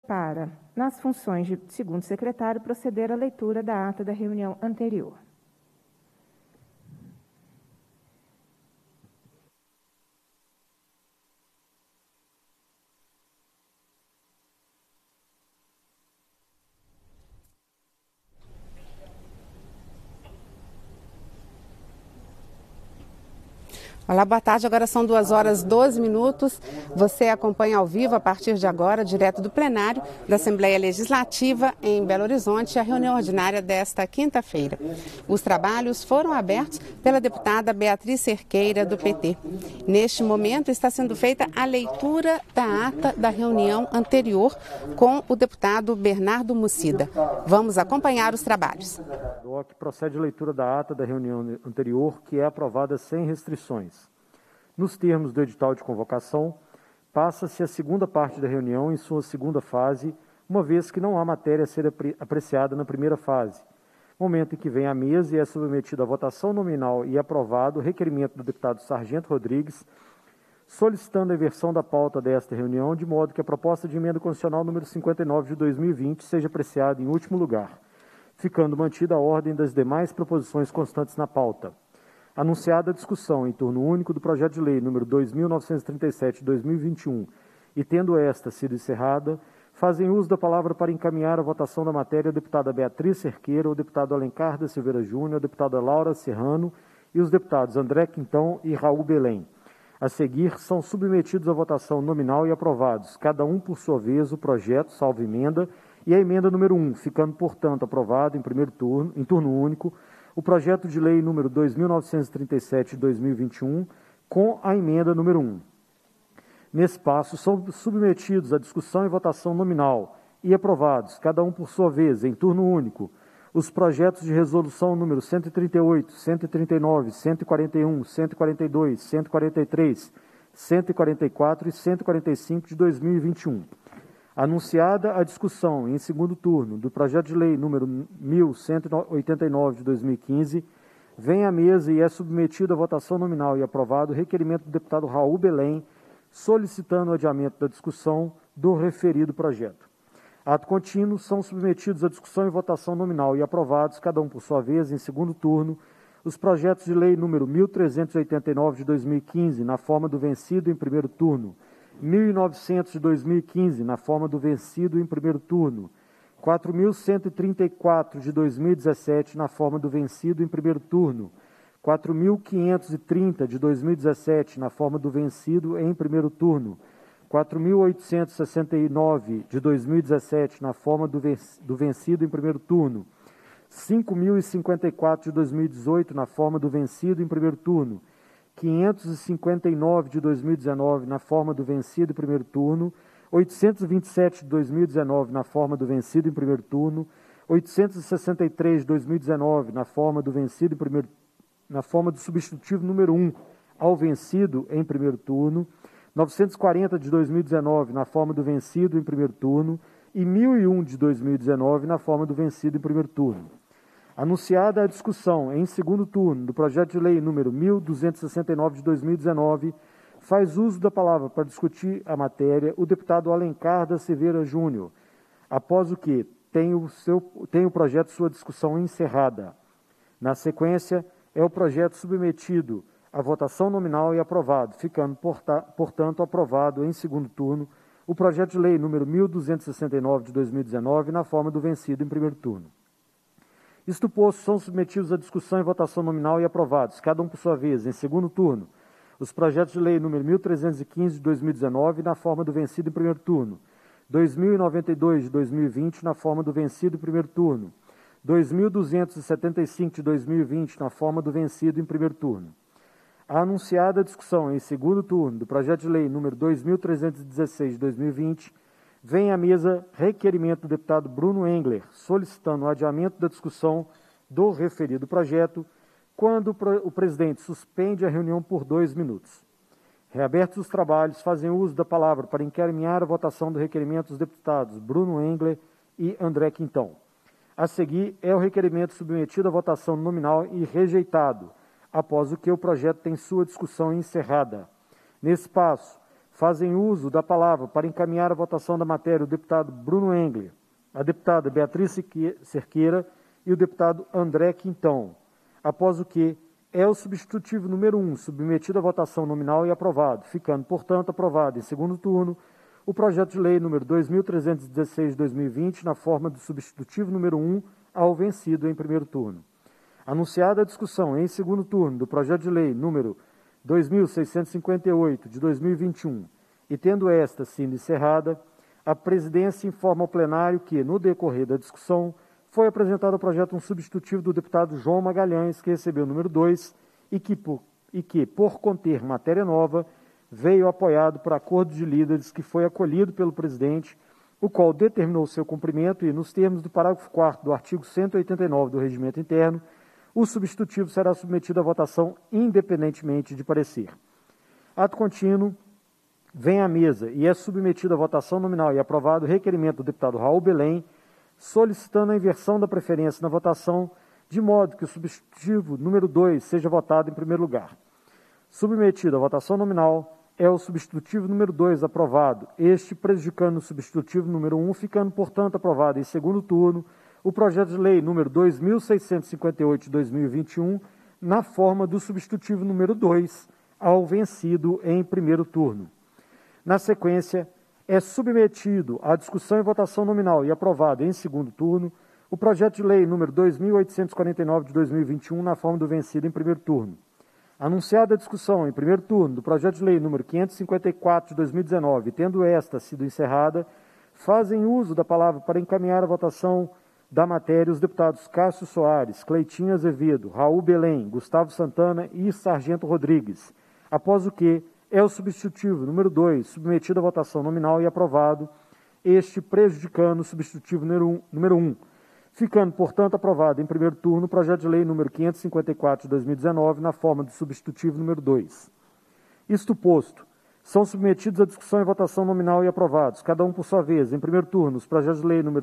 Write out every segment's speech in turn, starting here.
Para, nas funções de segundo secretário, proceder à leitura da ata da reunião anterior. Olá, boa tarde. Agora são 2h12. Você acompanha ao vivo, a partir de agora, direto do plenário da Assembleia Legislativa em Belo Horizonte, a reunião ordinária desta quinta-feira. Os trabalhos foram abertos pela deputada Beatriz Cerqueira, do PT. Neste momento, está sendo feita a leitura da ata da reunião anterior com o deputado Bernardo Mussida. Vamos acompanhar os trabalhos. Procede a leitura da ata da reunião anterior, que é aprovada sem restrições. Nos termos do edital de convocação, passa-se a segunda parte da reunião em sua segunda fase, uma vez que não há matéria a ser apreciada na primeira fase, momento em que vem à mesa e é submetido à votação nominal e aprovado o requerimento do deputado Sargento Rodrigues, solicitando a inversão da pauta desta reunião, de modo que a proposta de emenda constitucional número 59 de 2020 seja apreciada em último lugar, ficando mantida a ordem das demais proposições constantes na pauta. Anunciada a discussão em turno único do projeto de lei número 2.937 de 2021 e tendo esta sido encerrada, fazem uso da palavra para encaminhar a votação da matéria a deputada Beatriz Cerqueira, o deputado Alencar da Silveira Júnior, a deputada Laura Serrano e os deputados André Quintão e Raul Belém. A seguir, são submetidos à votação nominal e aprovados, cada um por sua vez, o projeto, salvo emenda, e a emenda número 1, ficando, portanto, aprovado em turno único, o projeto de lei número 2.937 de 2021, com a emenda número 1. Nesse passo, são submetidos à discussão e votação nominal e aprovados, cada um por sua vez, em turno único, os projetos de resolução número 138, 139, 141, 142, 143, 144 e 145 de 2021. Anunciada a discussão em segundo turno do projeto de lei número 1189 de 2015, vem à mesa e é submetido à votação nominal e aprovado o requerimento do deputado Raul Belém, solicitando o adiamento da discussão do referido projeto. Ato contínuo, são submetidos à discussão e votação nominal e aprovados, cada um por sua vez, em segundo turno, os projetos de lei número 1389 de 2015, na forma do vencido em primeiro turno, 1.900 de 2015, na forma do vencido em primeiro turno, 4.134 de 2017, na forma do vencido em primeiro turno, 4.530 de 2017, na forma do vencido em primeiro turno, 4.869 de 2017, na forma do vencido em primeiro turno, 5.054 de 2018, na forma do vencido em primeiro turno, 559 de 2019, na forma do vencido em primeiro turno, 827 de 2019, na forma do vencido em primeiro turno, 863 de 2019, na forma do vencido em primeiro, na forma do substitutivo número 1 ao vencido em primeiro turno, 940 de 2019, na forma do vencido em primeiro turno, e 1.001 de 2019, na forma do vencido em primeiro turno. Anunciada a discussão em segundo turno do projeto de lei número 1.269 de 2019, faz uso da palavra para discutir a matéria o deputado Alencar da Silveira Júnior, após o que tem o projeto sua discussão encerrada. Na sequência, é o projeto submetido à votação nominal e aprovado, ficando, portanto, aprovado em segundo turno o projeto de lei número 1.269 de 2019, na forma do vencido em primeiro turno. Isto posto, são submetidos à discussão e votação nominal e aprovados, cada um por sua vez, em segundo turno, os projetos de lei número 1.315 de 2019, na forma do vencido em primeiro turno, 2.092 de 2020, na forma do vencido em primeiro turno, 2.275 de 2020, na forma do vencido em primeiro turno. A anunciada discussão em segundo turno do projeto de lei número 2.316 de 2020, vem à mesa requerimento do deputado Bruno Engler, solicitando o adiamento da discussão do referido projeto, quando o presidente suspende a reunião por 2 minutos. Reabertos os trabalhos, fazem uso da palavra para encaminhar a votação do requerimento dos deputados Bruno Engler e André Quintão. A seguir, é o requerimento submetido à votação nominal e rejeitado, após o que o projeto tem sua discussão encerrada. Nesse passo, fazem uso da palavra para encaminhar a votação da matéria o deputado Bruno Engler, a deputada Beatriz Cerqueira e o deputado André Quintão, após o que é o substitutivo número 1 submetido à votação nominal e aprovado, ficando, portanto, aprovado em segundo turno o projeto de lei número 2316/2020 na forma do substitutivo número 1 ao vencido em primeiro turno. Anunciada a discussão em segundo turno do projeto de lei número 2658 de 2021 e tendo esta sido encerrada, a presidência informa ao plenário que, no decorrer da discussão, foi apresentado ao projeto um substitutivo do deputado João Magalhães, que recebeu o número 2 e que, por conter matéria nova, veio apoiado por acordo de líderes que foi acolhido pelo presidente, o qual determinou seu cumprimento e, nos termos do parágrafo 4º do artigo 189 do Regimento Interno, o substitutivo será submetido à votação independentemente de parecer. Ato contínuo, vem à mesa e é submetido à votação nominal e aprovado o requerimento do deputado Raul Belém, solicitando a inversão da preferência na votação, de modo que o substitutivo número 2 seja votado em primeiro lugar. Submetido à votação nominal, é o substitutivo número 2 aprovado, este prejudicando o substitutivo número 1, ficando, portanto, aprovado em segundo turno o projeto de lei número 2658 de 2021, na forma do substitutivo número 2, ao vencido em primeiro turno. Na sequência, é submetido à discussão e votação nominal e aprovado em segundo turno o projeto de lei número 2849 de 2021, na forma do vencido em primeiro turno. Anunciada a discussão em primeiro turno do projeto de lei número 554 de 2019, tendo esta sido encerrada, fazem uso da palavra para encaminhar a votação da matéria os deputados Cássio Soares, Cleitinho Azevedo, Raul Belém, Gustavo Santana e Sargento Rodrigues, após o que é o substitutivo número 2 submetido à votação nominal e aprovado, este prejudicando o substitutivo número 1, ficando, portanto, aprovado em primeiro turno o projeto de lei número 554 de 2019, na forma do substitutivo número 2. Isto posto, são submetidos à discussão e votação nominal e aprovados, cada um por sua vez, em primeiro turno, os projetos de lei número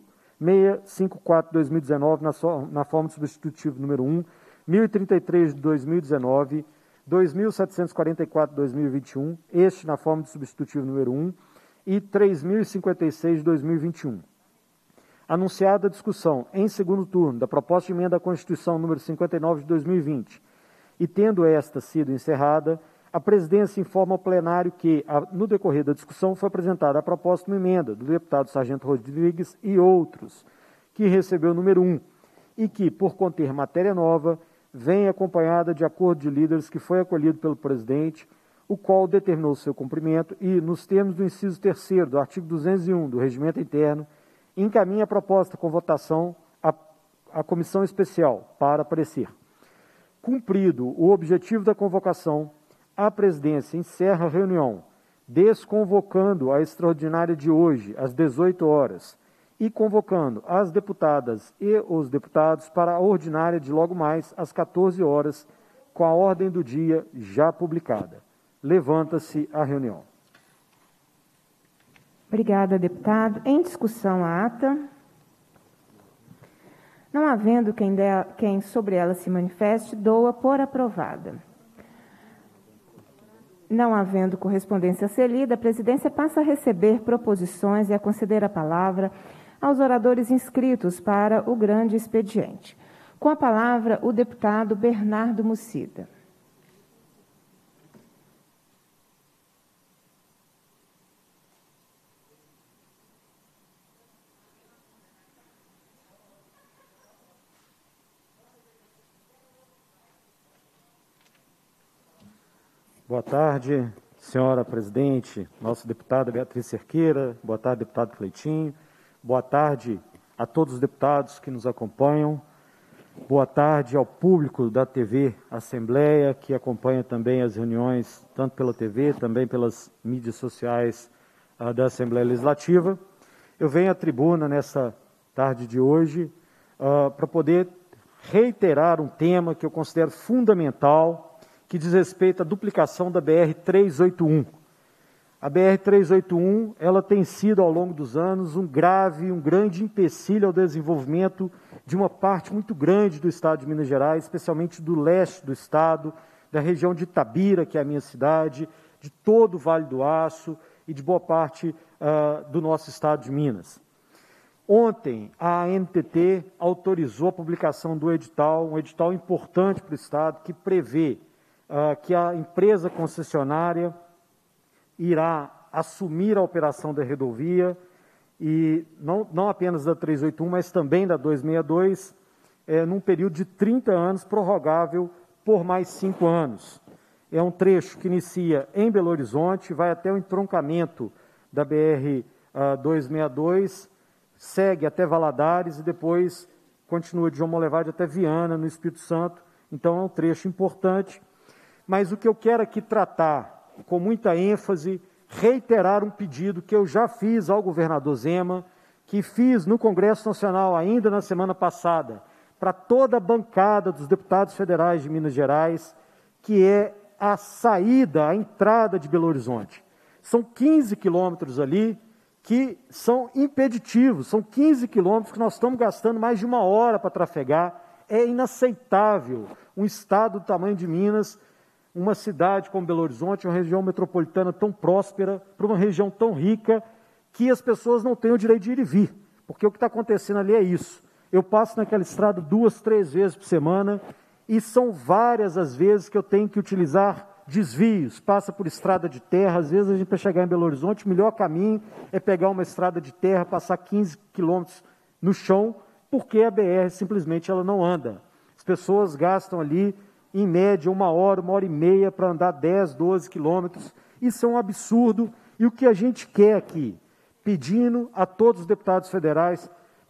5654 de 2019, na forma do substitutivo número 1, 1033 de 2019, 2744 de 2021, este na forma do substitutivo número 1, e 3056 de 2021. Anunciada a discussão em segundo turno da proposta de emenda à Constituição número 59 de 2020 e tendo esta sido encerrada, a presidência informa ao plenário que, no decorrer da discussão, foi apresentada a proposta de uma emenda do deputado Sargento Rodrigues e outros, que recebeu o número 1 e que, por conter matéria nova, vem acompanhada de acordo de líderes que foi acolhido pelo presidente, o qual determinou seu cumprimento e, nos termos do inciso 3º do artigo 201 do Regimento Interno, encaminha a proposta com votação à comissão especial para parecer. Cumprido o objetivo da convocação, a presidência encerra a reunião, desconvocando a extraordinária de hoje, às 18 horas, e convocando as deputadas e os deputados para a ordinária de logo mais, às 14 horas, com a ordem do dia já publicada. Levanta-se a reunião. Obrigada, deputado. Em discussão a ata. Não havendo quem sobre ela se manifeste, dou-a por aprovada. Não havendo correspondência a ser lida, a presidência passa a receber proposições e a conceder a palavra aos oradores inscritos para o grande expediente. Com a palavra, o deputado Bernardo Mucida. Boa tarde, senhora presidente, nossa deputada Beatriz Cerqueira, boa tarde, deputado Cleitinho, boa tarde a todos os deputados que nos acompanham, boa tarde ao público da TV Assembleia, que acompanha também as reuniões, tanto pela TV, também pelas mídias sociais da Assembleia Legislativa. Eu venho à tribuna nessa tarde de hoje para poder reiterar um tema que eu considero fundamental, que diz respeito à duplicação da BR-381. A BR-381, ela tem sido, ao longo dos anos, um grande empecilho ao desenvolvimento de uma parte muito grande do estado de Minas Gerais, especialmente do leste do estado, da região de Itabira, que é a minha cidade, de todo o Vale do Aço e de boa parte do nosso estado de Minas. Ontem, a ANTT autorizou a publicação do edital, um edital importante para o estado, que prevê que a empresa concessionária irá assumir a operação da rodovia, e não apenas da 381, mas também da 262, num período de 30 anos, prorrogável por mais 5 anos. É um trecho que inicia em Belo Horizonte, vai até o entroncamento da BR-262, segue até Valadares e depois continua de João Molevade até Viana, no Espírito Santo. Então é um trecho importante. Mas o que eu quero aqui tratar com muita ênfase, reiterar um pedido que eu já fiz ao governador Zema, que fiz no Congresso Nacional ainda na semana passada, para toda a bancada dos deputados federais de Minas Gerais, que é a saída, a entrada de Belo Horizonte. São 15 quilômetros ali que são impeditivos, são 15 quilômetros que nós estamos gastando mais de 1 hora para trafegar. É inaceitável um estado do tamanho de Minas, uma cidade como Belo Horizonte, uma região metropolitana tão próspera, para uma região tão rica, que as pessoas não têm o direito de ir e vir, porque o que está acontecendo ali é isso. Eu passo naquela estrada 2, 3 vezes por semana, e são várias as vezes que eu tenho que utilizar desvios, passa por estrada de terra. Às vezes a gente, para chegar em Belo Horizonte, o melhor caminho é pegar uma estrada de terra, passar 15 quilômetros no chão, porque a BR simplesmente ela não anda. As pessoas gastam ali, em média, 1 hora, 1 hora e meia para andar 10, 12 quilômetros. Isso é um absurdo, e o que a gente quer aqui, pedindo a todos os deputados federais,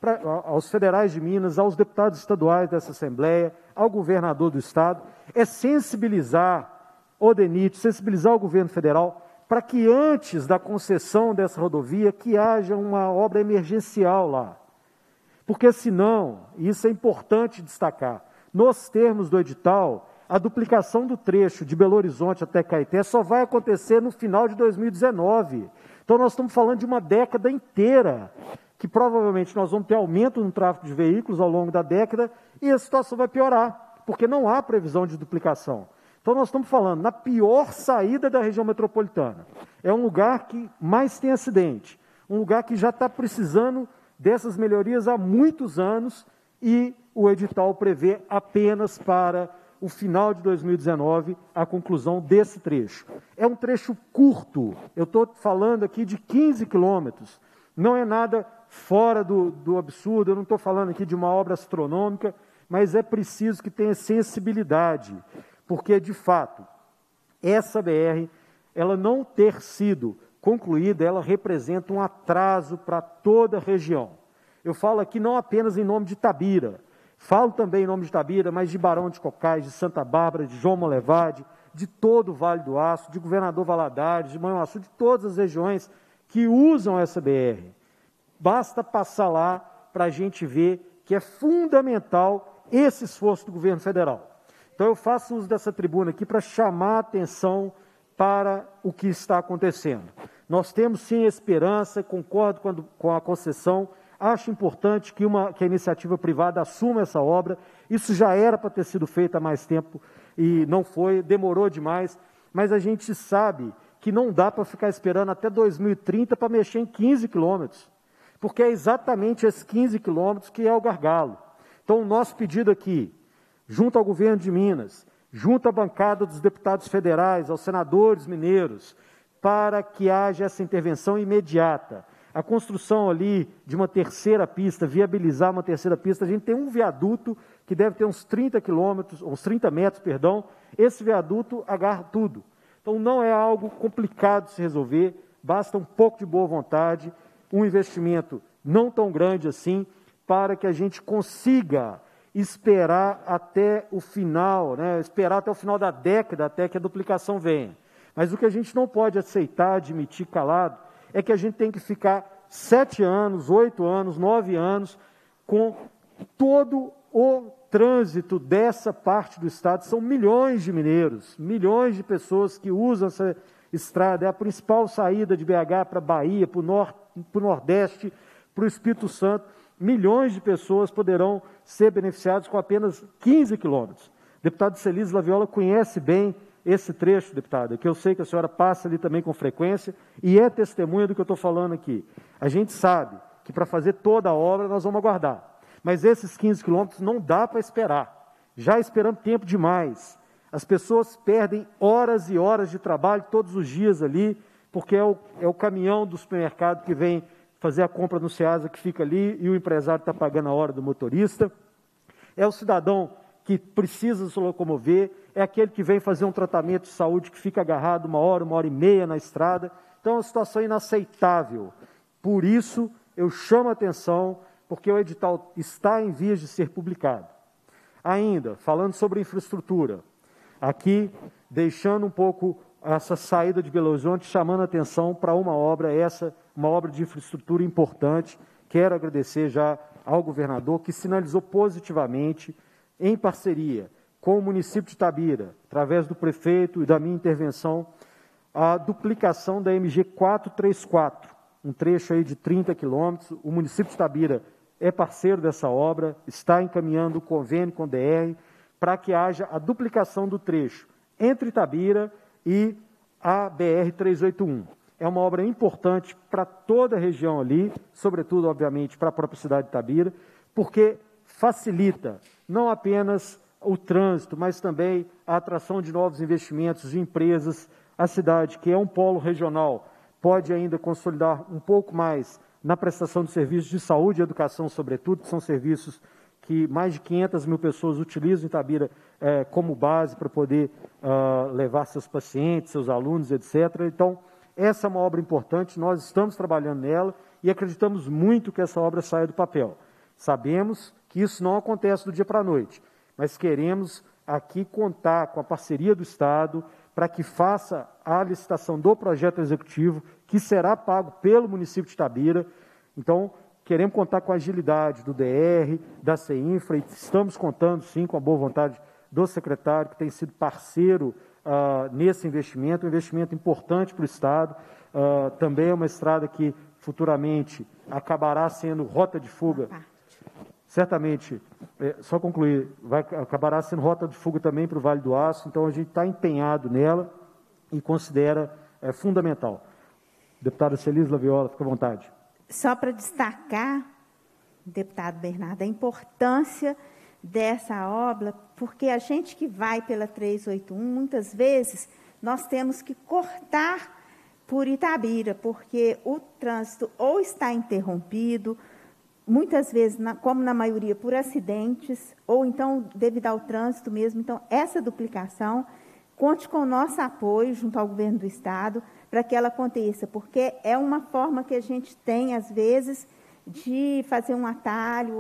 aos federais de Minas, aos deputados estaduais dessa Assembleia, ao governador do estado, é sensibilizar o DENIT, sensibilizar o governo federal, para que antes da concessão dessa rodovia, que haja uma obra emergencial lá. Porque senão, e isso é importante destacar, nos termos do edital, a duplicação do trecho de Belo Horizonte até Caeté só vai acontecer no final de 2019. Então nós estamos falando de uma década inteira, que provavelmente nós vamos ter aumento no tráfego de veículos ao longo da década, e a situação vai piorar, porque não há previsão de duplicação. Então nós estamos falando na pior saída da região metropolitana. É um lugar que mais tem acidente, um lugar que já está precisando dessas melhorias há muitos anos, e o edital prevê apenas para o final de 2019 a conclusão desse trecho. É um trecho curto, eu estou falando aqui de 15 quilômetros, não é nada fora do absurdo, eu não estou falando aqui de uma obra astronômica, mas é preciso que tenha sensibilidade, porque, de fato, essa BR, ela não ter sido concluída, ela representa um atraso para toda a região. Eu falo aqui não apenas em nome de Itabira, falo também em nome de Itabira, mas de Barão de Cocais, de Santa Bárbara, de João Molevade, de todo o Vale do Aço, de Governador Valadares, de Manhuaçu, de todas as regiões que usam essa BR. Basta passar lá para a gente ver que é fundamental esse esforço do governo federal. Então eu faço uso dessa tribuna aqui para chamar a atenção para o que está acontecendo. Nós temos sim esperança, concordo com a concessão, acho importante que a iniciativa privada assuma essa obra. Isso já era para ter sido feito há mais tempo e não foi, demorou demais, mas a gente sabe que não dá para ficar esperando até 2030 para mexer em 15 quilômetros, porque é exatamente esses 15 quilômetros que é o gargalo. Então o nosso pedido aqui, junto ao governo de Minas, junto à bancada dos deputados federais, aos senadores mineiros, para que haja essa intervenção imediata. A construção ali de uma terceira pista, viabilizar uma terceira pista, a gente tem um viaduto que deve ter uns 30 metros, esse viaduto agarra tudo. Então não é algo complicado de se resolver, basta um pouco de boa vontade, um investimento não tão grande assim, para que a gente consiga esperar até o final, esperar até o final da década, até que a duplicação venha. Mas o que a gente não pode aceitar, admitir calado, é que a gente tem que ficar 7 anos, 8 anos, 9 anos, com todo o trânsito dessa parte do estado. São milhões de mineiros, milhões de pessoas que usam essa estrada, é a principal saída de BH para a Bahia, para o Nordeste, para o Espírito Santo. Milhões de pessoas poderão ser beneficiadas com apenas 15 quilômetros. O deputado Celise Laviola conhece bem esse trecho, deputada, que eu sei que a senhora passa ali também com frequência e é testemunha do que eu estou falando aqui. A gente sabe que para fazer toda a obra nós vamos aguardar, mas esses 15 quilômetros não dá para esperar. Já esperamos tempo demais. As pessoas perdem horas e horas de trabalho todos os dias ali, porque é o caminhão do supermercado que vem fazer a compra no Ceasa que fica ali e o empresário está pagando a hora do motorista. É o cidadão que precisa se locomover, é aquele que vem fazer um tratamento de saúde que fica agarrado 1 hora e meia na estrada. Então é uma situação inaceitável. Por isso, eu chamo a atenção, porque o edital está em vias de ser publicado. Ainda, falando sobre infraestrutura, aqui, deixando um pouco essa saída de Belo Horizonte, chamando a atenção para uma obra de infraestrutura importante. Quero agradecer já ao governador, que sinalizou positivamente, em parceria com o município de Itabira, através do prefeito e da minha intervenção, a duplicação da MG 434, um trecho aí de 30 quilômetros. O município de Itabira é parceiro dessa obra, está encaminhando o convênio com o DR para que haja a duplicação do trecho entre Itabira e a BR-381. É uma obra importante para toda a região ali, sobretudo, obviamente, para a própria cidade de Itabira, porque facilita não apenas o trânsito, mas também a atração de novos investimentos de empresas. A cidade, que é um polo regional, pode ainda consolidar um pouco mais na prestação de serviços de saúde e educação, sobretudo, que são serviços que mais de 500 mil pessoas utilizam Itabira como base para poder levar seus pacientes, seus alunos, etc. Então, essa é uma obra importante, nós estamos trabalhando nela e acreditamos muito que essa obra saia do papel. Sabemos que isso não acontece do dia para a noite, mas queremos aqui contar com a parceria do Estado para que faça a licitação do projeto executivo, que será pago pelo município de Itabira. Então, queremos contar com a agilidade do DR, da CEINFRA, e estamos contando, sim, com a boa vontade do secretário, que tem sido parceiro nesse investimento, um investimento importante para o Estado. Também é uma estrada que futuramente acabará sendo rota de fuga. Certamente, só concluir, acabará sendo rota de fuga também para o Vale do Aço, então a gente está empenhado nela e considera fundamental. Deputada Celis Laviola, fica à vontade. Só para destacar, deputado Bernardo, a importância dessa obra, porque a gente que vai pela 381, muitas vezes nós temos que cortar por Itabira, porque o trânsito ou está interrompido, muitas vezes, como na maioria, por acidentes, ou então devido ao trânsito mesmo. Então, essa duplicação, conte com o nosso apoio junto ao governo do Estado para que ela aconteça, porque é uma forma que a gente tem, às vezes, de fazer um atalho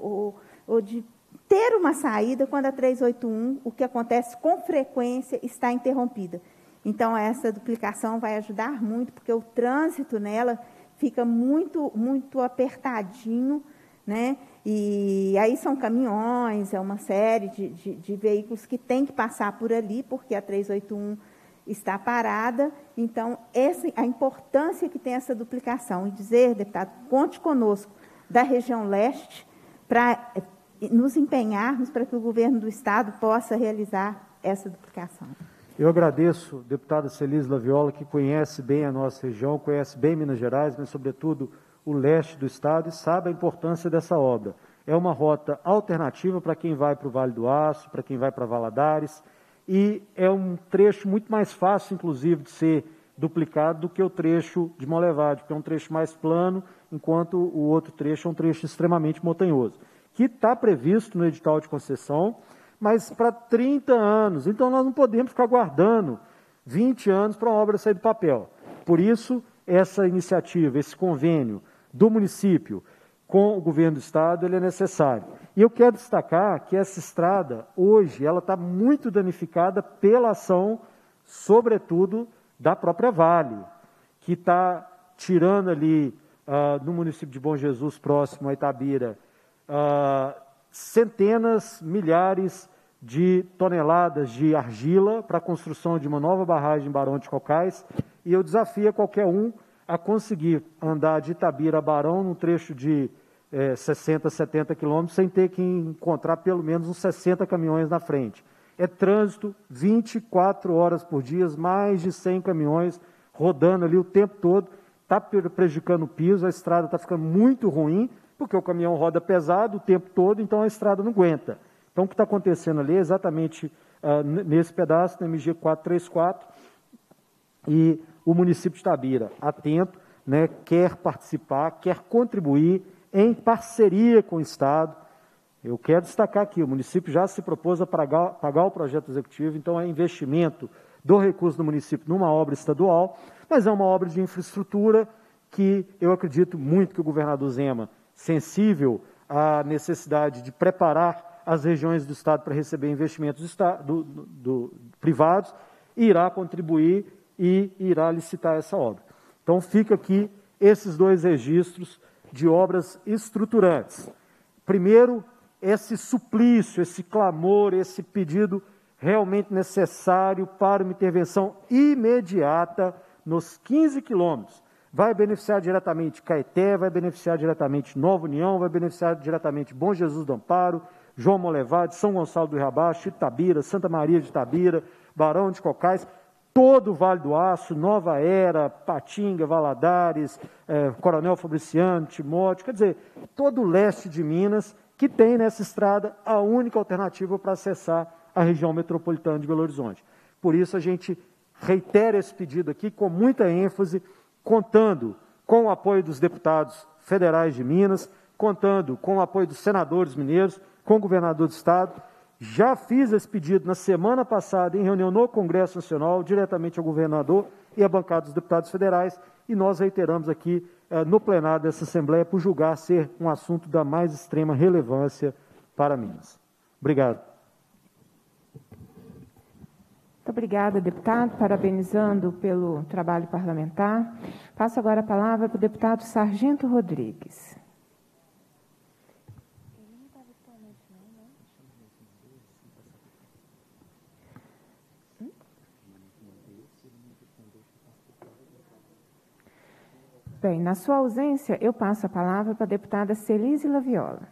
ou de ter uma saída quando a 381, o que acontece com frequência, está interrompida. Então, essa duplicação vai ajudar muito, porque o trânsito nela fica muito, muito apertadinho, né? E aí são caminhões, é uma série de veículos que tem que passar por ali, porque a 381 está parada. Então, a importância que tem essa duplicação. E dizer, deputado, conte conosco da região leste para nos empenharmos para que o governo do Estado possa realizar essa duplicação. Eu agradeço, deputada Celis Laviola, que conhece bem a nossa região, conhece bem Minas Gerais, mas, sobretudo, o leste do Estado, e sabe a importância dessa obra. É uma rota alternativa para quem vai para o Vale do Aço, para quem vai para Valadares, e é um trecho muito mais fácil, inclusive, de ser duplicado do que o trecho de Monlevade, porque é um trecho mais plano, enquanto o outro trecho é um trecho extremamente montanhoso, que está previsto no edital de concessão, mas para 30 anos. Então, nós não podemos ficar aguardando 20 anos para uma obra sair do papel. Por isso, essa iniciativa, esse convênio do município com o governo do Estado, ele é necessário. E eu quero destacar que essa estrada, hoje, ela está muito danificada pela ação, sobretudo, da própria Vale, que está tirando ali, no município de Bom Jesus, próximo a Itabira, centenas, milhares de toneladas de argila para a construção de uma nova barragem em Barão de Cocais, e eu desafio qualquer um a conseguir andar de Itabira a Barão num trecho de 60, 70 quilômetros sem ter que encontrar pelo menos uns 60 caminhões na frente. é trânsito 24 horas por dia, mais de 100 caminhões rodando ali o tempo todo, está prejudicando o piso, a estrada está ficando muito ruim, porque o caminhão roda pesado o tempo todo, então a estrada não aguenta. Então, o que está acontecendo ali é exatamente nesse pedaço, na MG 434, e o município de Itabira, atento, né, quer participar, quer contribuir em parceria com o Estado. Eu quero destacar aqui, o município já se propôs a pagar o projeto executivo, então é investimento do recurso do município numa obra estadual, mas é uma obra de infraestrutura que eu acredito muito que o governador Zema, sensível à necessidade de preparar as regiões do Estado para receber investimentos privados, irá contribuir e irá licitar essa obra. Então, fica aqui esses dois registros de obras estruturantes. Primeiro, esse suplício, esse clamor, esse pedido realmente necessário para uma intervenção imediata nos 15 quilômetros. Vai beneficiar diretamente Caeté, vai beneficiar diretamente Nova União, vai beneficiar diretamente Bom Jesus do Amparo, João Molevade, São Gonçalo do Riabaixo, Itabira, Santa Maria de Itabira, Barão de Cocais, todo o Vale do Aço, Nova Era, Patinga, Valadares, Coronel Fabriciano, Timóteo, quer dizer, todo o leste de Minas, que tem nessa estrada a única alternativa para acessar a região metropolitana de Belo Horizonte. Por isso, a gente reitera esse pedido aqui com muita ênfase, contando com o apoio dos deputados federais de Minas, contando com o apoio dos senadores mineiros, com o governador do Estado. Já fiz esse pedido na semana passada, em reunião no Congresso Nacional, diretamente ao governador e à bancada dos deputados federais, e nós reiteramos aqui no plenário dessa Assembleia, por julgar ser um assunto da mais extrema relevância para Minas. Obrigado. Muito obrigada, deputado, parabenizando pelo trabalho parlamentar. Passo agora a palavra para o deputado Sargento Rodrigues. Bem, na sua ausência, eu passo a palavra para a deputada Celise Laviola.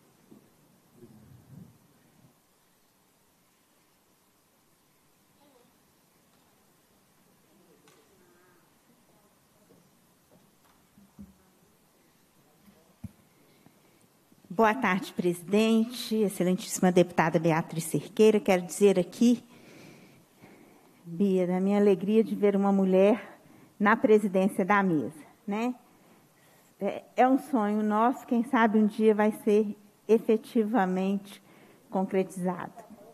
Boa tarde, presidente, excelentíssima deputada Beatriz Cerqueira. Quero dizer aqui, Bia, da minha alegria de ver uma mulher na presidência da mesa, né? É um sonho nosso, quem sabe um dia vai ser efetivamente concretizado.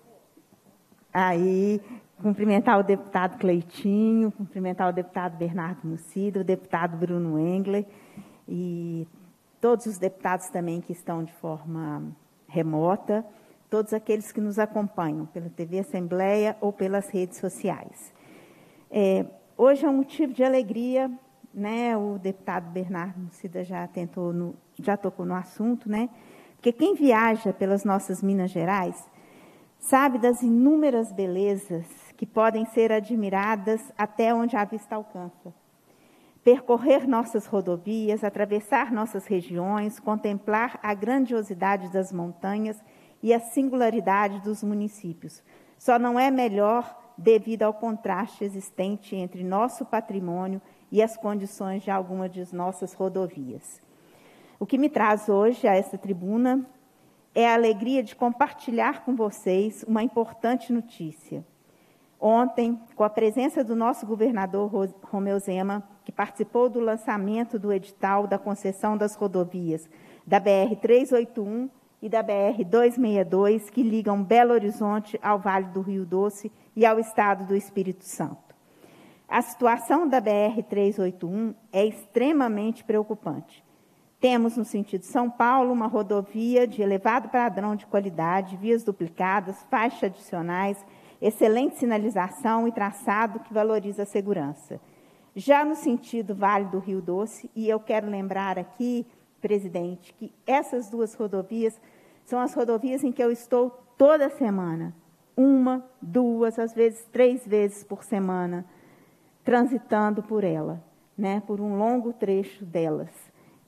Aí, cumprimentar o deputado Cleitinho, cumprimentar o deputado Bernardo Mucida, o deputado Bruno Engler e todos os deputados também que estão de forma remota, todos aqueles que nos acompanham pela TV Assembleia ou pelas redes sociais. Hoje é um motivo de alegria, né? O deputado Bernardo Mucida já tocou no assunto, né? Porque quem viaja pelas nossas Minas Gerais sabe das inúmeras belezas que podem ser admiradas até onde a vista alcança. Percorrer nossas rodovias, atravessar nossas regiões, contemplar a grandiosidade das montanhas e a singularidade dos municípios. Só não é melhor devido ao contraste existente entre nosso patrimônio e as condições de alguma de nossas rodovias. O que me traz hoje a esta tribuna é a alegria de compartilhar com vocês uma importante notícia. Ontem, com a presença do nosso governador Romeu Zema, que participou do lançamento do edital da concessão das rodovias da BR-381 e da BR-262, que ligam Belo Horizonte ao Vale do Rio Doce e ao estado do Espírito Santo. A situação da BR-381 é extremamente preocupante. Temos, no sentido São Paulo, uma rodovia de elevado padrão de qualidade, vias duplicadas, faixas adicionais, excelente sinalização e traçado que valoriza a segurança. Já no sentido Vale do Rio Doce, e eu quero lembrar aqui, presidente, que essas duas rodovias são as rodovias em que eu estou toda semana, 1, 2, às vezes 3 vezes por semana, transitando por ela, né, por um longo trecho delas.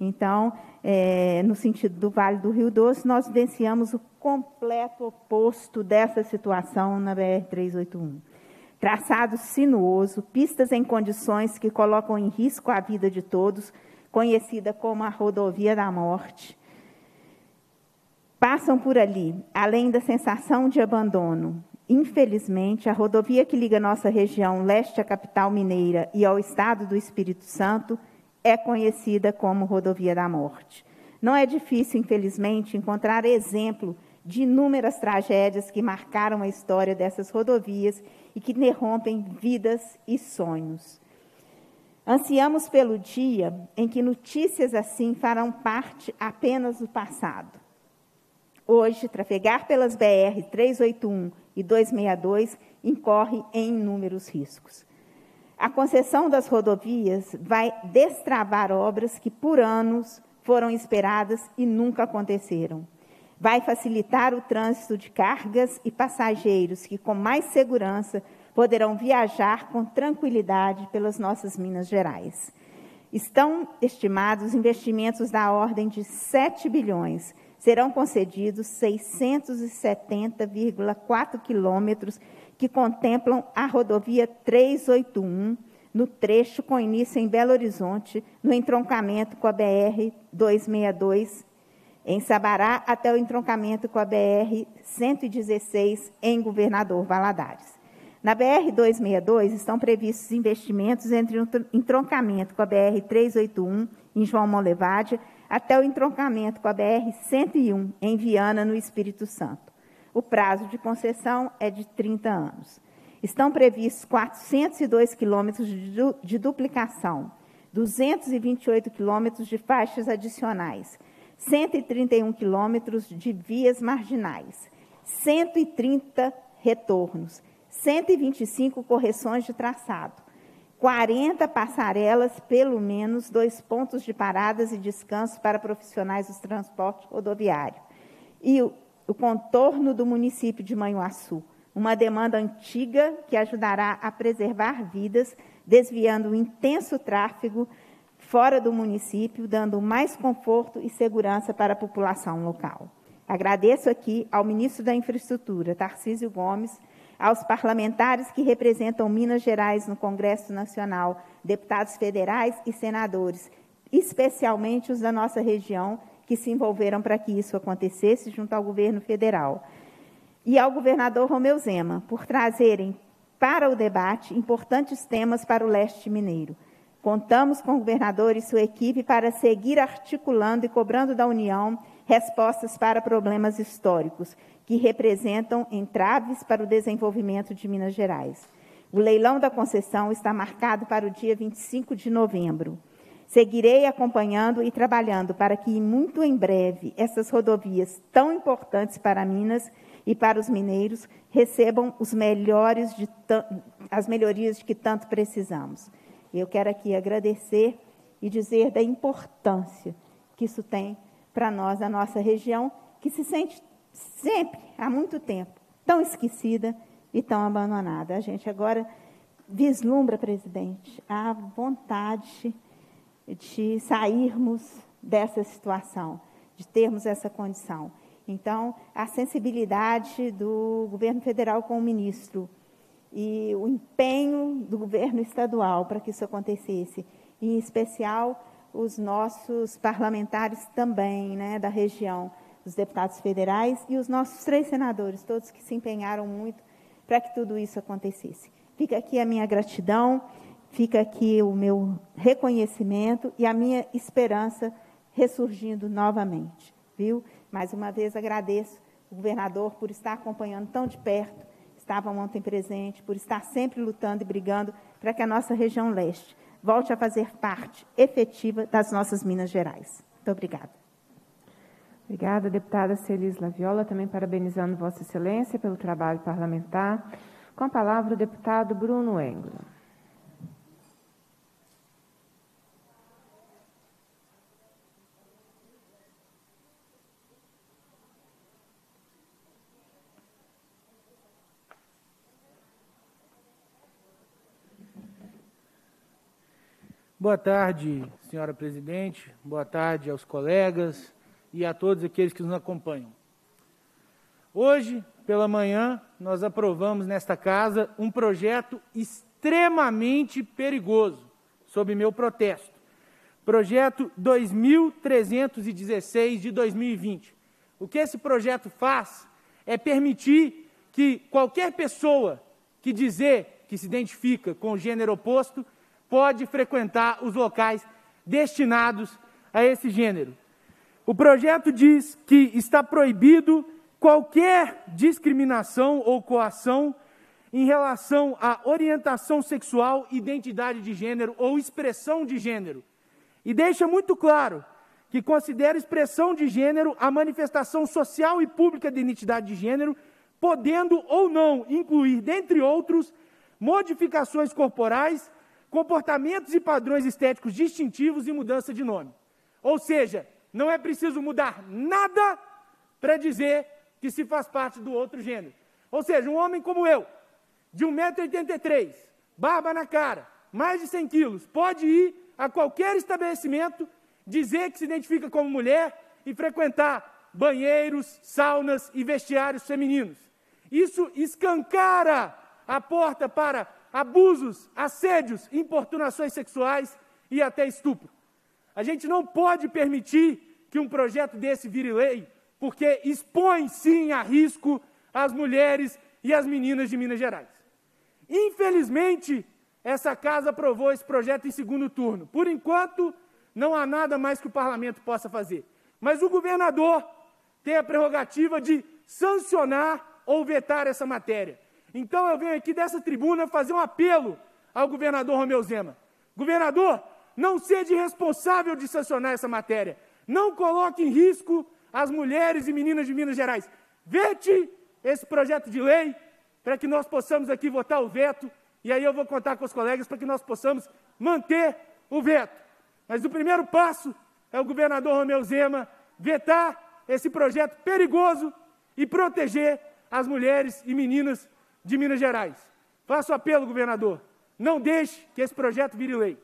Então, no sentido do Vale do Rio Doce, nós vivenciamos o completo oposto dessa situação na BR-381. Traçado sinuoso, pistas em condições que colocam em risco a vida de todos, conhecida como a rodovia da morte. Passam por ali, além da sensação de abandono. Infelizmente, a rodovia que liga nossa região leste à capital mineira e ao estado do Espírito Santo é conhecida como rodovia da morte. Não é difícil, infelizmente, encontrar exemplo de inúmeras tragédias que marcaram a história dessas rodovias e que interrompem vidas e sonhos. Ansiamos pelo dia em que notícias assim farão parte apenas do passado. Hoje, trafegar pelas BR 381 e 262 incorre em inúmeros riscos. A concessão das rodovias vai destravar obras que por anos foram esperadas e nunca aconteceram. Vai facilitar o trânsito de cargas e passageiros que, com mais segurança, poderão viajar com tranquilidade pelas nossas Minas Gerais. Estão estimados investimentos da ordem de 7 bilhões. Serão concedidos 670,4 quilômetros que contemplam a rodovia 381, no trecho com início em Belo Horizonte, no entroncamento com a BR-262, em Sabará, até o entroncamento com a BR-116, em Governador Valadares. Na BR-262 estão previstos investimentos entre o entroncamento com a BR-381, em João Monlevade, até o entroncamento com a BR-101, em Viana, no Espírito Santo. O prazo de concessão é de 30 anos. Estão previstos 402 quilômetros de duplicação, 228 quilômetros de faixas adicionais, 131 quilômetros de vias marginais, 130 retornos, 125 correções de traçado, 40 passarelas, pelo menos 2 pontos de paradas e descanso para profissionais do transporte rodoviário. E o contorno do município de Manhuaçu, uma demanda antiga que ajudará a preservar vidas, desviando o intenso tráfego fora do município, dando mais conforto e segurança para a população local. Agradeço aqui ao ministro da Infraestrutura, Tarcísio Gomes, aos parlamentares que representam Minas Gerais no Congresso Nacional, deputados federais e senadores, especialmente os da nossa região, que se envolveram para que isso acontecesse junto ao governo federal. E ao governador Romeu Zema, por trazerem para o debate importantes temas para o leste mineiro. Contamos com o governador e sua equipe para seguir articulando e cobrando da União respostas para problemas históricos, que representam entraves para o desenvolvimento de Minas Gerais. O leilão da concessão está marcado para o dia 25 de novembro. Seguirei acompanhando e trabalhando para que, muito em breve, essas rodovias tão importantes para Minas e para os mineiros recebam as melhorias de que tanto precisamos. Eu quero aqui agradecer e dizer da importância que isso tem para nós, a nossa região, que se sente sempre, há muito tempo, tão esquecida e tão abandonada. A gente agora vislumbra, presidente, a vontade de sairmos dessa situação, de termos essa condição. Então, a sensibilidade do governo federal com o ministro e o empenho do governo estadual para que isso acontecesse, em especial os nossos parlamentares também, né, da região, os deputados federais e os nossos 3 senadores, todos que se empenharam muito para que tudo isso acontecesse. Fica aqui a minha gratidão, fica aqui o meu reconhecimento e a minha esperança ressurgindo novamente, viu? Mais uma vez agradeço o governador por estar acompanhando tão de perto, estava ontem presente, por estar sempre lutando e brigando para que a nossa região leste volte a fazer parte efetiva das nossas Minas Gerais. Muito obrigada. Obrigada, deputada Celis Laviola, também parabenizando Vossa Excelência pelo trabalho parlamentar. Com a palavra, o deputado Bruno Engler. Boa tarde, senhora presidente. Boa tarde aos colegas e a todos aqueles que nos acompanham. Hoje, pela manhã, nós aprovamos nesta casa um projeto extremamente perigoso, sob meu protesto. Projeto 2316 de 2020. O que esse projeto faz é permitir que qualquer pessoa que dizer que se identifica com o gênero oposto pode frequentar os locais destinados a esse gênero. O projeto diz que está proibido qualquer discriminação ou coação em relação à orientação sexual, identidade de gênero ou expressão de gênero. E deixa muito claro que considera expressão de gênero a manifestação social e pública de identidade de gênero, podendo ou não incluir, dentre outros, modificações corporais, comportamentos e padrões estéticos distintivos e mudança de nome. Ou seja, não é preciso mudar nada para dizer que se faz parte do outro gênero. Ou seja, um homem como eu, de 1,83 m, barba na cara, mais de 100 quilos, pode ir a qualquer estabelecimento, dizer que se identifica como mulher e frequentar banheiros, saunas e vestiários femininos. Isso escancara a porta para abusos, assédios, importunações sexuais e até estupro. A gente não pode permitir que um projeto desse vire lei, porque expõe, sim, a risco as mulheres e as meninas de Minas Gerais. Infelizmente, essa casa aprovou esse projeto em segundo turno. Por enquanto, não há nada mais que o parlamento possa fazer. Mas o governador tem a prerrogativa de sancionar ou vetar essa matéria. Então, eu venho aqui dessa tribuna fazer um apelo ao governador Romeu Zema. Governador, não seja irresponsável de sancionar essa matéria. Não coloque em risco as mulheres e meninas de Minas Gerais. Vete esse projeto de lei para que nós possamos aqui votar o veto. E aí eu vou contar com os colegas para que nós possamos manter o veto. Mas o primeiro passo é o governador Romeu Zema vetar esse projeto perigoso e proteger as mulheres e meninas de Minas Gerais. Faço apelo, governador, não deixe que esse projeto vire lei.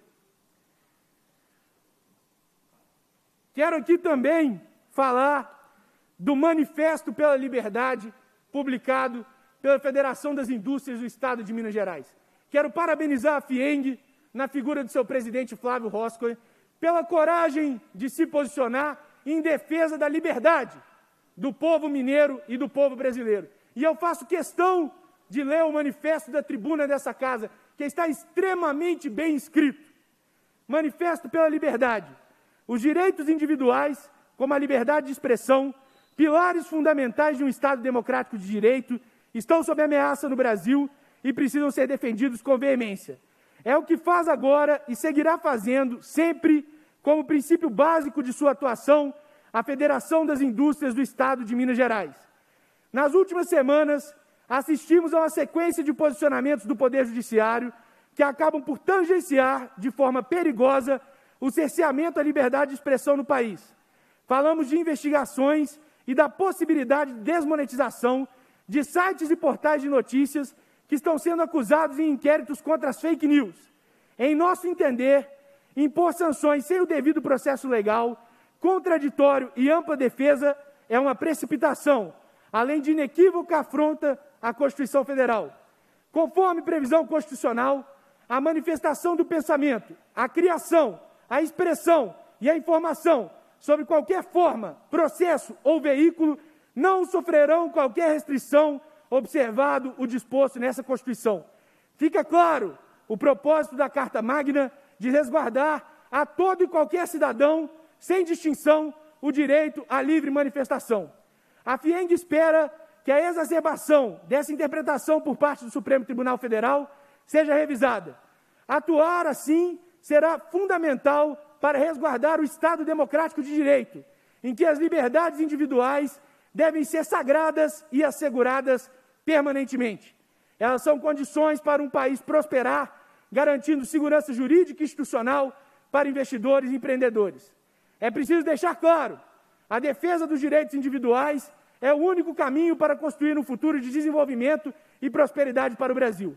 Quero aqui também falar do Manifesto pela Liberdade, publicado pela Federação das Indústrias do Estado de Minas Gerais. Quero parabenizar a FIENG, na figura do seu presidente Flávio Roscoe, pela coragem de se posicionar em defesa da liberdade do povo mineiro e do povo brasileiro. E eu faço questão de ler o manifesto da tribuna dessa casa, que está extremamente bem escrito. Manifesto pela Liberdade. Os direitos individuais, como a liberdade de expressão, pilares fundamentais de um Estado democrático de direito, estão sob ameaça no Brasil e precisam ser defendidos com veemência. É o que faz agora e seguirá fazendo, sempre, como princípio básico de sua atuação, a Federação das Indústrias do Estado de Minas Gerais. Nas últimas semanas, assistimos a uma sequência de posicionamentos do Poder Judiciário que acabam por tangenciar, de forma perigosa, o cerceamento à liberdade de expressão no país. Falamos de investigações e da possibilidade de desmonetização de sites e portais de notícias que estão sendo acusados em inquéritos contra as fake news. Em nosso entender, impor sanções sem o devido processo legal, contraditório e ampla defesa é uma precipitação, além de inequívoca afronta à Constituição Federal. Conforme previsão constitucional, a manifestação do pensamento, a criação, a expressão e a informação sobre qualquer forma, processo ou veículo não sofrerão qualquer restrição, observado o disposto nessa Constituição. Fica claro o propósito da Carta Magna de resguardar a todo e qualquer cidadão, sem distinção, o direito à livre manifestação. A FIENG espera que a exacerbação dessa interpretação por parte do Supremo Tribunal Federal seja revisada. Atuar assim será fundamental para resguardar o Estado democrático de direito, em que as liberdades individuais devem ser sagradas e asseguradas permanentemente. Elas são condições para um país prosperar, garantindo segurança jurídica e institucional para investidores e empreendedores. É preciso deixar claro, a defesa dos direitos individuais é o único caminho para construir um futuro de desenvolvimento e prosperidade para o Brasil.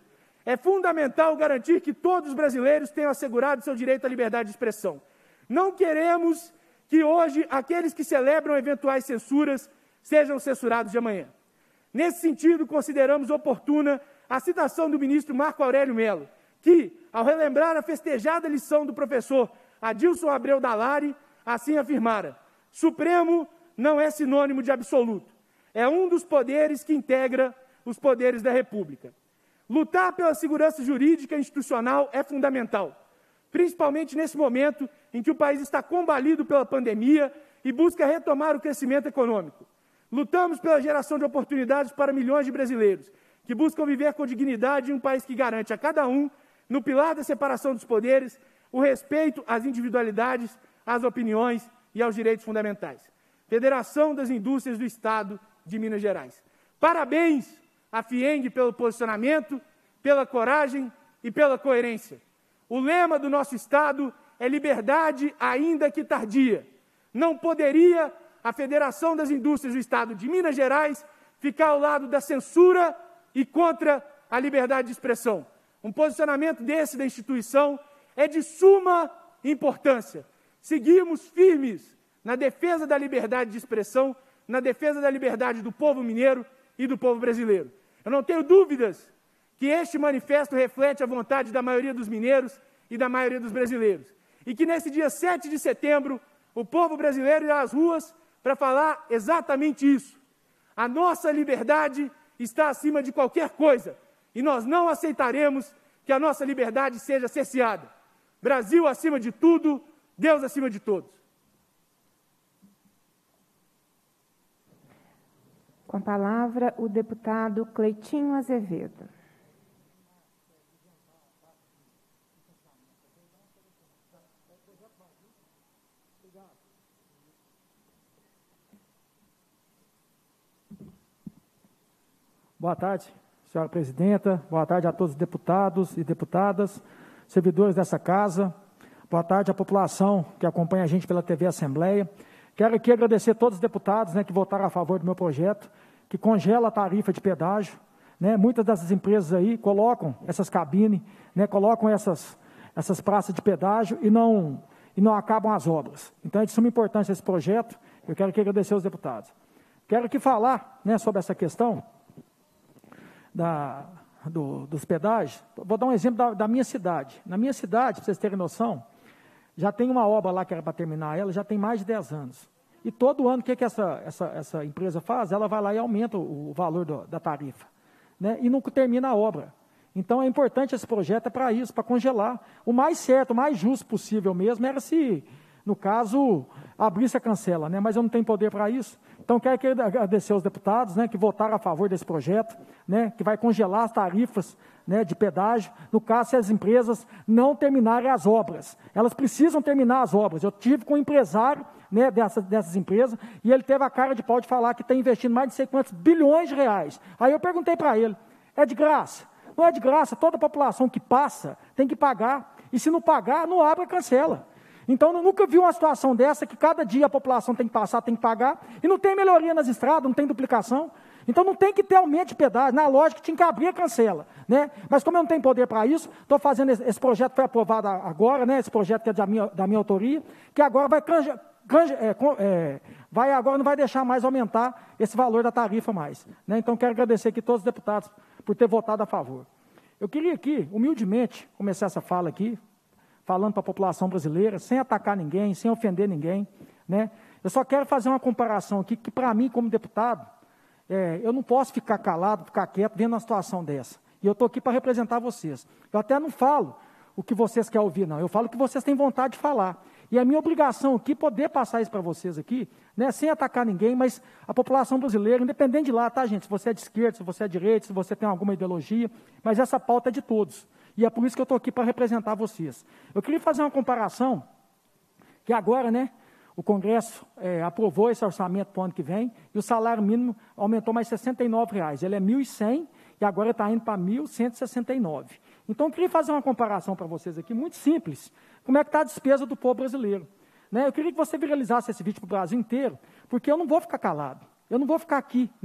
É fundamental garantir que todos os brasileiros tenham assegurado seu direito à liberdade de expressão. Não queremos que hoje aqueles que celebram eventuais censuras sejam censurados de amanhã. Nesse sentido, consideramos oportuna a citação do ministro Marco Aurélio Mello, que, ao relembrar a festejada lição do professor Adilson Abreu Dallari, assim afirmara: Supremo não é sinônimo de absoluto. É um dos poderes que integra os poderes da República. Lutar pela segurança jurídica e institucional é fundamental, principalmente nesse momento em que o país está combalido pela pandemia e busca retomar o crescimento econômico. Lutamos pela geração de oportunidades para milhões de brasileiros que buscam viver com dignidade em um país que garante a cada um, no pilar da separação dos poderes, o respeito às individualidades, às opiniões e aos direitos fundamentais. Federação das Indústrias do Estado de Minas Gerais. Parabéns à FIENG pelo posicionamento, pela coragem e pela coerência. O lema do nosso Estado é liberdade ainda que tardia. Não poderia a Federação das Indústrias do Estado de Minas Gerais ficar ao lado da censura e contra a liberdade de expressão. Um posicionamento desse da instituição é de suma importância. Seguimos firmes na defesa da liberdade de expressão, na defesa da liberdade do povo mineiro e do povo brasileiro. Eu não tenho dúvidas que este manifesto reflete a vontade da maioria dos mineiros e da maioria dos brasileiros. E que nesse dia 7 de setembro, o povo brasileiro irá às ruas para falar exatamente isso. A nossa liberdade está acima de qualquer coisa e nós não aceitaremos que a nossa liberdade seja cerceada. Brasil acima de tudo, Deus acima de todos. Com a palavra, o deputado Cleitinho Azevedo. Boa tarde, senhora presidenta. Boa tarde a todos os deputados e deputadas, servidores dessa casa. Boa tarde à população que acompanha a gente pela TV Assembleia. Quero aqui agradecer a todos os deputados, que votaram a favor do meu projeto, que congela a tarifa de pedágio. Muitas dessas empresas aí colocam essas cabines, colocam essas praças de pedágio e não acabam as obras. Então, é de suma importância esse projeto. Eu quero aqui agradecer aos deputados. Quero aqui falar sobre essa questão dos pedágios. Vou dar um exemplo da minha cidade. Na minha cidade, para vocês terem noção, já tem uma obra lá que era para terminar ela, já tem mais de 10 anos. E todo ano, o que essa empresa faz? Ela vai lá e aumenta o valor da tarifa. E nunca termina a obra. Então, é importante esse projeto, é para isso, para congelar. O mais certo, o mais justo possível mesmo, era se, no caso, abrisse a cancela, mas eu não tenho poder para isso. Então, quero agradecer aos deputados que votaram a favor desse projeto, que vai congelar as tarifas de pedágio, no caso, se as empresas não terminarem as obras. Elas precisam terminar as obras. Eu tive com um empresário dessas empresas, e ele teve a cara de pau de falar que está investindo mais de sei quantos bilhões de reais. Aí eu perguntei para ele, é de graça? Não é de graça, toda a população que passa tem que pagar, e se não pagar, não abre e cancela. Então, eu nunca vi uma situação dessa, que cada dia a população tem que passar, tem que pagar, e não tem melhoria nas estradas, não tem duplicação. Então, não tem que ter aumento de pedágio. Na lógica, tinha que abrir a cancela. Mas, como eu não tenho poder para isso, estou fazendo esse projeto, foi aprovado agora, esse projeto que é da minha autoria, que agora agora não vai deixar mais aumentar esse valor da tarifa mais. Então, quero agradecer aqui todos os deputados por ter votado a favor. Eu queria aqui, humildemente, começar essa fala aqui, falando para a população brasileira, sem atacar ninguém, sem ofender ninguém. Eu só quero fazer uma comparação aqui, que para mim, como deputado, eu não posso ficar calado, ficar quieto, vendo uma situação dessa. E eu estou aqui para representar vocês. Eu até não falo o que vocês querem ouvir, não. Eu falo o que vocês têm vontade de falar. E é minha obrigação aqui poder passar isso para vocês aqui, sem atacar ninguém, mas a população brasileira, independente de lá, tá, gente? Se você é de esquerda, se você é de direita, se você tem alguma ideologia, mas essa pauta é de todos. E é por isso que eu estou aqui para representar vocês. Eu queria fazer uma comparação, que agora, o Congresso aprovou esse orçamento para o ano que vem, e o salário mínimo aumentou mais R$ 69. Ele é R$ 1.100 e agora está indo para R$ 1.169. Então, eu queria fazer uma comparação para vocês aqui, muito simples. Como é que está a despesa do povo brasileiro? Eu queria que você viralizasse esse vídeo para o Brasil inteiro, porque eu não vou ficar calado. Eu não vou ficar aqui,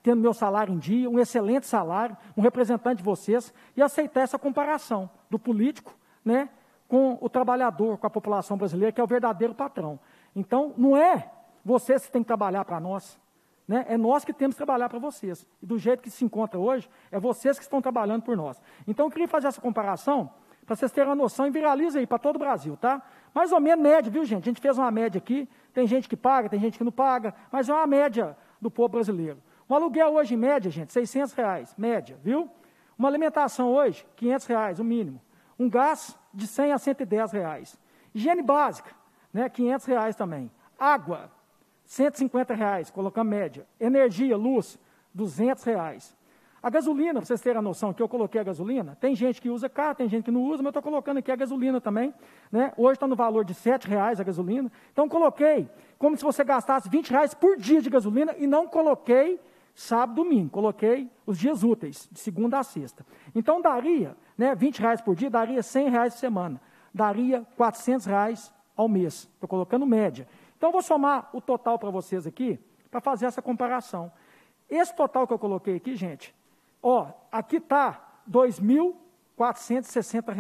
tendo meu salário em dia, um excelente salário, um representante de vocês, e aceitar essa comparação do político, né, com o trabalhador, com a população brasileira, que é o verdadeiro patrão. Então, não é vocês que têm que trabalhar para nós, né? É nós que temos que trabalhar para vocês. E do jeito que se encontra hoje, é vocês que estão trabalhando por nós. Então, eu queria fazer essa comparação, para vocês terem uma noção, e viraliza aí para todo o Brasil, tá? Mais ou menos média, viu, gente? A gente fez uma média aqui, tem gente que paga, tem gente que não paga, mas é uma média do povo brasileiro. Um aluguel hoje, em média, gente, R$600, média, viu? Uma alimentação hoje, R$500, o mínimo. Um gás de R$100 a R$110. Higiene básica, né, R$500 também. Água, R$150, colocando média. Energia, luz, R$200. A gasolina, para vocês terem a noção que eu coloquei a gasolina, tem gente que usa carro, tem gente que não usa, mas eu estou colocando aqui a gasolina também, né? Hoje está no valor de R$7 a gasolina. Então, coloquei como se você gastasse R$20 por dia de gasolina e não coloquei sábado e domingo, coloquei os dias úteis, de segunda a sexta. Então, daria, né, R$20 por dia, daria R$100 por semana, daria R$400 ao mês. Estou colocando média. Então, eu vou somar o total para vocês aqui, para fazer essa comparação. Esse total que eu coloquei aqui, gente, ó, aqui está R$2.460.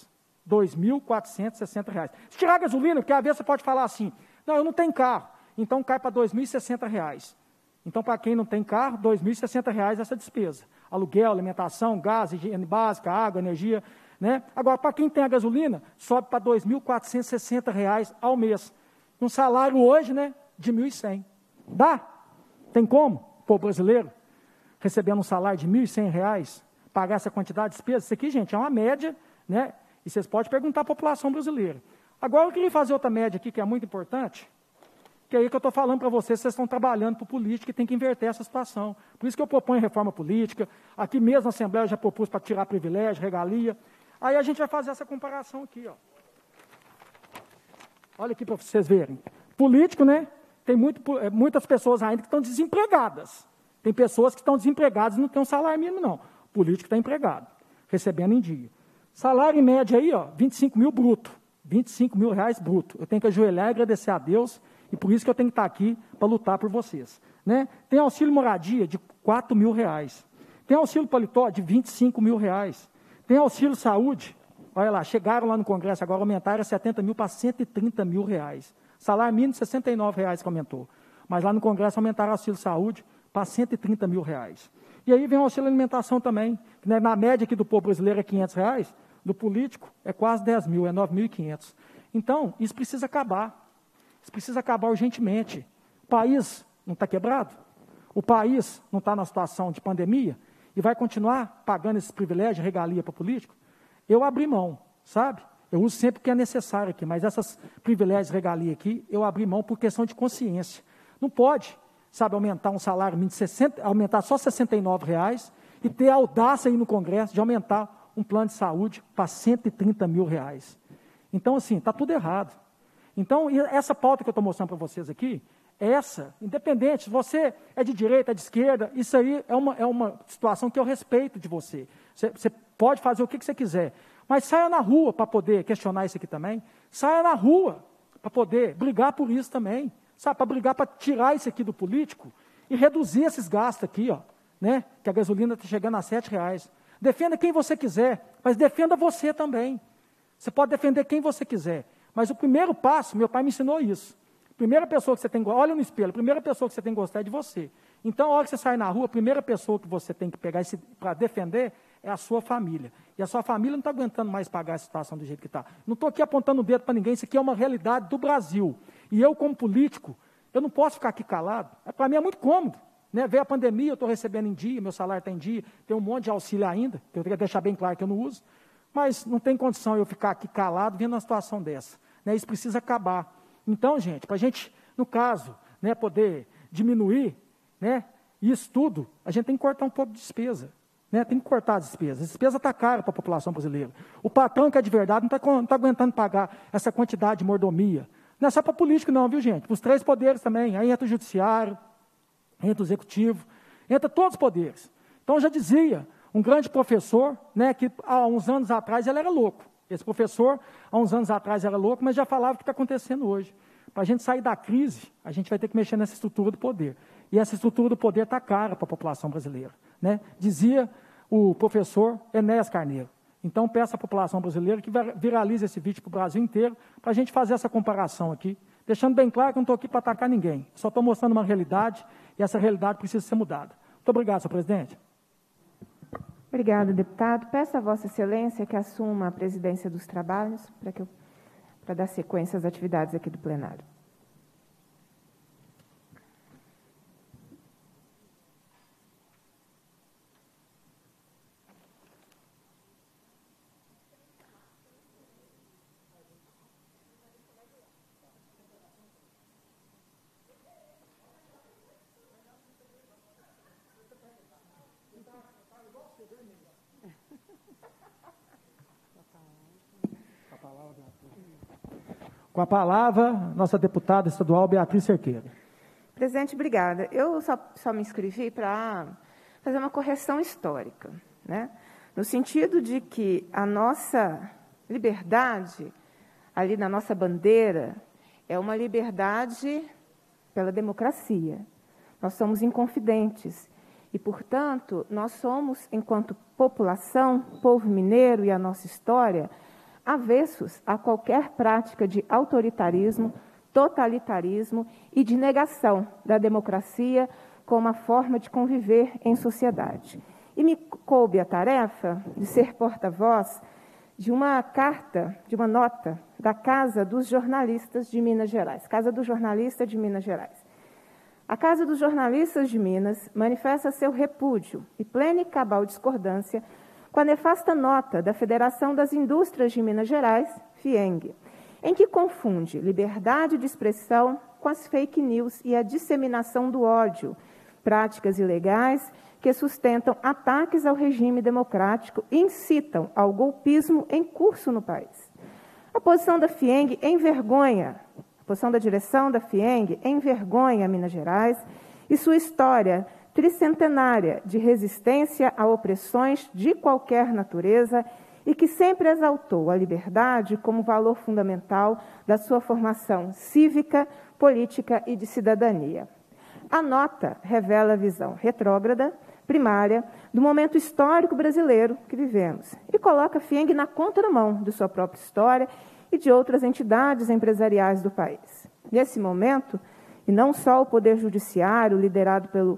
R$2.460. Se tirar a gasolina, porque às vezes você pode falar assim, não, eu não tenho carro, então cai para R$2.060. Então, para quem não tem carro, R$2.060 essa despesa. Aluguel, alimentação, gás, higiene básica, água, energia, né? Agora, para quem tem a gasolina, sobe para R$2.460 ao mês. Um salário hoje, né, de R$1.100. Dá? Tem como? O povo brasileiro, recebendo um salário de R$1.100, pagar essa quantidade de despesa? Isso aqui, gente, é uma média, né? E vocês podem perguntar à população brasileira. Agora, eu queria fazer outra média aqui, que é muito importante, que é aí que eu estou falando para vocês estão trabalhando para o político e tem que inverter essa situação. Por isso que eu proponho reforma política. Aqui mesmo na Assembleia eu já propus para tirar privilégio, regalia. Aí a gente vai fazer essa comparação aqui, ó. Olha aqui para vocês verem. Político, né? Tem muitas pessoas ainda que estão desempregadas. Tem pessoas que estão desempregadas e não têm um salário mínimo, não. O político está empregado, recebendo em dia. Salário em média aí, ó, 25 mil bruto. 25 mil reais bruto. Eu tenho que ajoelhar e agradecer a Deus, e por isso que eu tenho que estar aqui para lutar por vocês. Né? Tem auxílio moradia de 4 mil reais. Tem auxílio paletó de 25 mil reais. Tem auxílio saúde, olha lá, chegaram lá no Congresso, agora aumentaram 70 mil para 130 mil reais. Salário mínimo, 69 reais que aumentou. Mas lá no Congresso aumentaram o auxílio saúde para 130 mil reais. E aí vem o auxílio alimentação também, que, né, na média aqui do povo brasileiro é 500 reais, do político é quase 10 mil, é 9.500. Então, isso precisa acabar. Isso precisa acabar urgentemente. O país não está quebrado? O país não está na situação de pandemia? E vai continuar pagando esses privilégios, regalia para o político? Eu abri mão, sabe? Eu uso sempre o que é necessário aqui, mas essas privilégios, regalia aqui, eu abri mão por questão de consciência. Não pode, sabe, aumentar um salário mínimo, aumentar só R$69 e ter a audácia aí no Congresso de aumentar um plano de saúde para 130 mil reais. Então, assim, está tudo errado. Então, essa pauta que eu estou mostrando para vocês aqui, essa, independente, se você é de direita, é de esquerda, isso aí é uma situação que eu respeito de você. Você pode fazer o que você quiser, mas saia na rua para poder questionar isso aqui também. Saia na rua para poder brigar por isso também. Sabe, para brigar, para tirar isso aqui do político e reduzir esses gastos aqui, ó, né? Que a gasolina está chegando a R$7. Defenda quem você quiser, mas defenda você também. Você pode defender quem você quiser. Mas o primeiro passo, meu pai me ensinou isso. Primeira pessoa que você tem que... Olha no espelho, a primeira pessoa que você tem que gostar é de você. Então, a hora que você sai na rua, a primeira pessoa que você tem que pegar para defender é a sua família. E a sua família não está aguentando mais pagar a situação do jeito que está. Não estou aqui apontando o dedo para ninguém, isso aqui é uma realidade do Brasil. E eu, como político, eu não posso ficar aqui calado. Para mim é muito cômodo. Né? Veio a pandemia, eu estou recebendo em dia, meu salário está em dia, tem um monte de auxílio ainda, que eu tenho que deixar bem claro que eu não uso. Mas não tem condição eu ficar aqui calado vendo uma situação dessa. Né? Isso precisa acabar. Então, gente, para a gente, no caso, né, poder diminuir, né, isso tudo, a gente tem que cortar um pouco de despesa. Né? Tem que cortar as despesas. A despesa está cara para a população brasileira. O patrão que é de verdade não está aguentando pagar essa quantidade de mordomia. Não é só para político não, viu, gente? Para os 3 poderes também. Aí entra o judiciário, entra o executivo, entra todos os poderes. Então, já dizia um grande professor, né, que há uns anos atrás ele era louco. Esse professor, há uns anos atrás, era louco, mas já falava o que está acontecendo hoje. Para a gente sair da crise, a gente vai ter que mexer nessa estrutura do poder. E essa estrutura do poder está cara para a população brasileira, né? Dizia o professor Enéas Carneiro. Então, peço à população brasileira que viralize esse vídeo para o Brasil inteiro, para a gente fazer essa comparação aqui, deixando bem claro que eu não estou aqui para atacar ninguém. Só estou mostrando uma realidade, e essa realidade precisa ser mudada. Muito obrigado, senhor presidente. Obrigada, deputado. Peço a Vossa Excelência que assuma a presidência dos trabalhos para dar sequência às atividades aqui do plenário. Com a palavra, nossa deputada estadual Beatriz Cerqueira. Presidente, obrigada. Eu só me inscrevi para fazer uma correção histórica, né? No sentido de que a nossa liberdade, ali na nossa bandeira, é uma liberdade pela democracia. Nós somos inconfidentes e, portanto, nós somos, enquanto população, povo mineiro e a nossa história, avessos a qualquer prática de autoritarismo, totalitarismo e de negação da democracia como a forma de conviver em sociedade. E me coube a tarefa de ser porta-voz de uma carta, de uma nota da Casa dos Jornalistas de Minas Gerais, Casa do Jornalista de Minas Gerais. A Casa dos Jornalistas de Minas manifesta seu repúdio e plena e cabal discordância com a nefasta nota da Federação das Indústrias de Minas Gerais, FIENG, em que confunde liberdade de expressão com as fake news e a disseminação do ódio, práticas ilegais que sustentam ataques ao regime democrático e incitam ao golpismo em curso no país. A posição da FIENG envergonha, a posição da direção da FIENG envergonha Minas Gerais e sua história tricentenária de resistência a opressões de qualquer natureza e que sempre exaltou a liberdade como valor fundamental da sua formação cívica, política e de cidadania. A nota revela a visão retrógrada, primária, do momento histórico brasileiro que vivemos e coloca a FIENG na contramão de sua própria história e de outras entidades empresariais do país. Nesse momento, e não só o Poder Judiciário, liderado pelo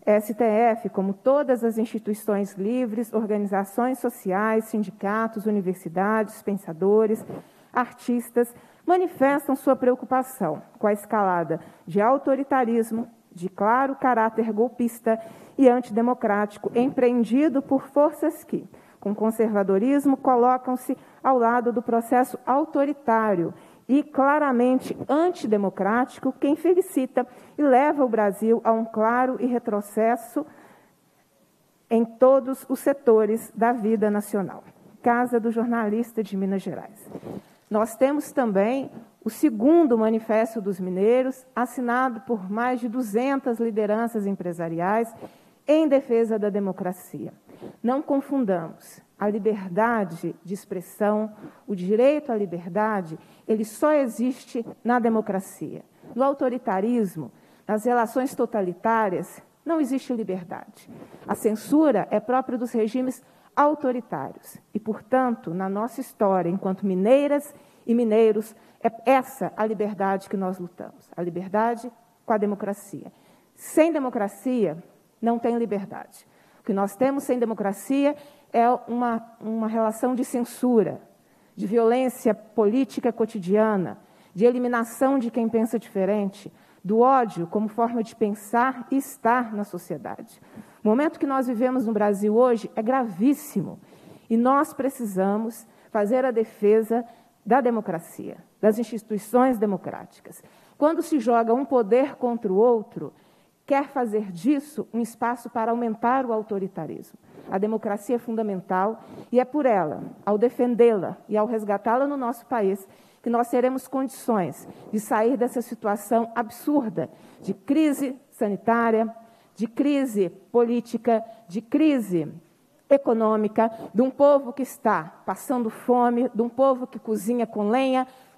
STF, como todas as instituições livres, organizações sociais, sindicatos, universidades, pensadores, artistas, manifestam sua preocupação com a escalada de autoritarismo, de claro caráter golpista e antidemocrático, empreendido por forças que, com conservadorismo, colocam-se ao lado do processo autoritário e claramente antidemocrático, que infelicita e leva o Brasil a um claro e retrocesso em todos os setores da vida nacional. Casa do Jornalista de Minas Gerais. Nós temos também o segundo Manifesto dos Mineiros, assinado por mais de 200 lideranças empresariais em defesa da democracia. Não confundamos. A liberdade de expressão, o direito à liberdade, ele só existe na democracia. No autoritarismo, nas relações totalitárias, não existe liberdade. A censura é própria dos regimes autoritários. E, portanto, na nossa história, enquanto mineiras e mineiros, é essa a liberdade que nós lutamos. A liberdade com a democracia. Sem democracia, não tem liberdade. O que nós temos sem democracia é uma relação de censura, de violência política cotidiana, de eliminação de quem pensa diferente, do ódio como forma de pensar e estar na sociedade. O momento que nós vivemos no Brasil hoje é gravíssimo e nós precisamos fazer a defesa da democracia, das instituições democráticas. Quando se joga um poder contra o outro, quer fazer disso um espaço para aumentar o autoritarismo. A democracia é fundamental e é por ela, ao defendê-la e ao resgatá-la no nosso país, que nós teremos condições de sair dessa situação absurda de crise sanitária, de crise política, de crise econômica, de um povo que está passando fome, de um povo que cozinha com lenha,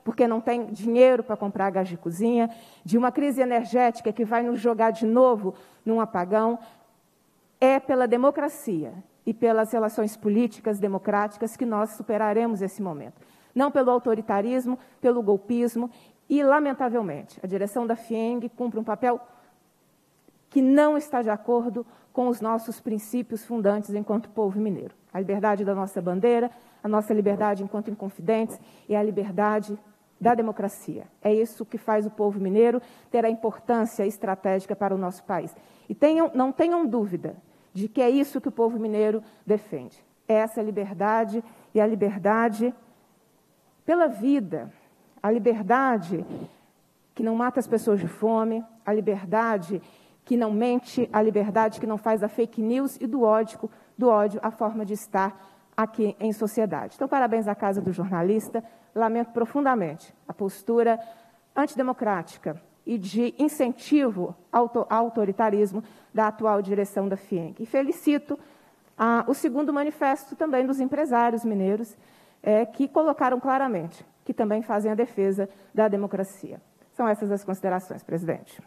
porque não tem dinheiro para comprar gás de cozinha, de uma crise energética que vai nos jogar de novo num apagão. É pela democracia e pelas relações políticas democráticas que nós superaremos esse momento. Não pelo autoritarismo, pelo golpismo e, lamentavelmente, a direção da FIENG cumpre um papel que não está de acordo com os nossos princípios fundantes enquanto povo mineiro. A liberdade da nossa bandeira, a nossa liberdade enquanto inconfidentes e a liberdade da democracia. É isso que faz o povo mineiro ter a importância estratégica para o nosso país. E não tenham dúvida de que é isso que o povo mineiro defende. É essa liberdade e a liberdade pela vida, a liberdade que não mata as pessoas de fome, a liberdade que não mente, a liberdade que não faz a fake news e do ódio a forma de estar aqui em sociedade. Então, parabéns à Casa do Jornalista. Lamento profundamente a postura antidemocrática e de incentivo ao autoritarismo da atual direção da FIENG. E felicito o segundo manifesto também dos empresários mineiros, que colocaram claramente que também fazem a defesa da democracia. São essas as considerações, presidente.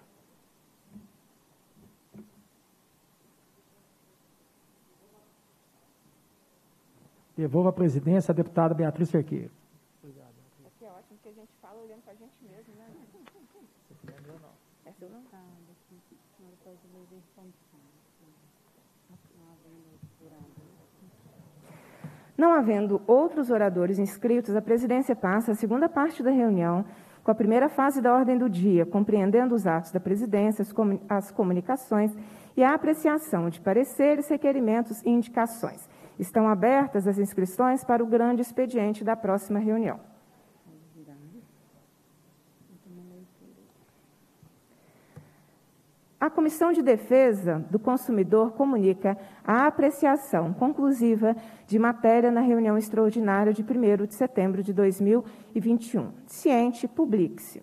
Devolvo a presidência à deputada Beatriz Cerqueira. Aqui é ótimo que a gente fala olhando para a gente mesmo, né? Essa eu não. Não havendo outros oradores inscritos, a presidência passa a segunda parte da reunião com a primeira fase da ordem do dia, compreendendo os atos da presidência, as comunicações e a apreciação de pareceres, requerimentos e indicações. Estão abertas as inscrições para o grande expediente da próxima reunião. A Comissão de Defesa do Consumidor comunica a apreciação conclusiva de matéria na reunião extraordinária de 1º de setembro de 2021. Ciente, publique-se.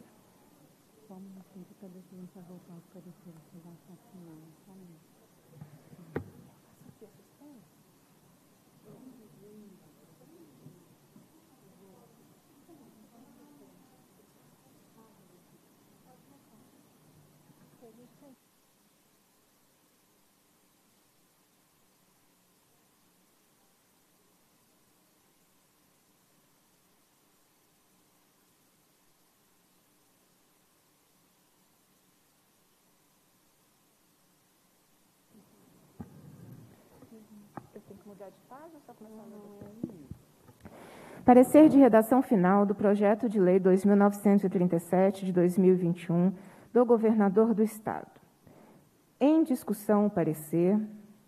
Parecer de redação final do projeto de lei 2.937 de 2021 do governador do Estado. Em discussão o parecer.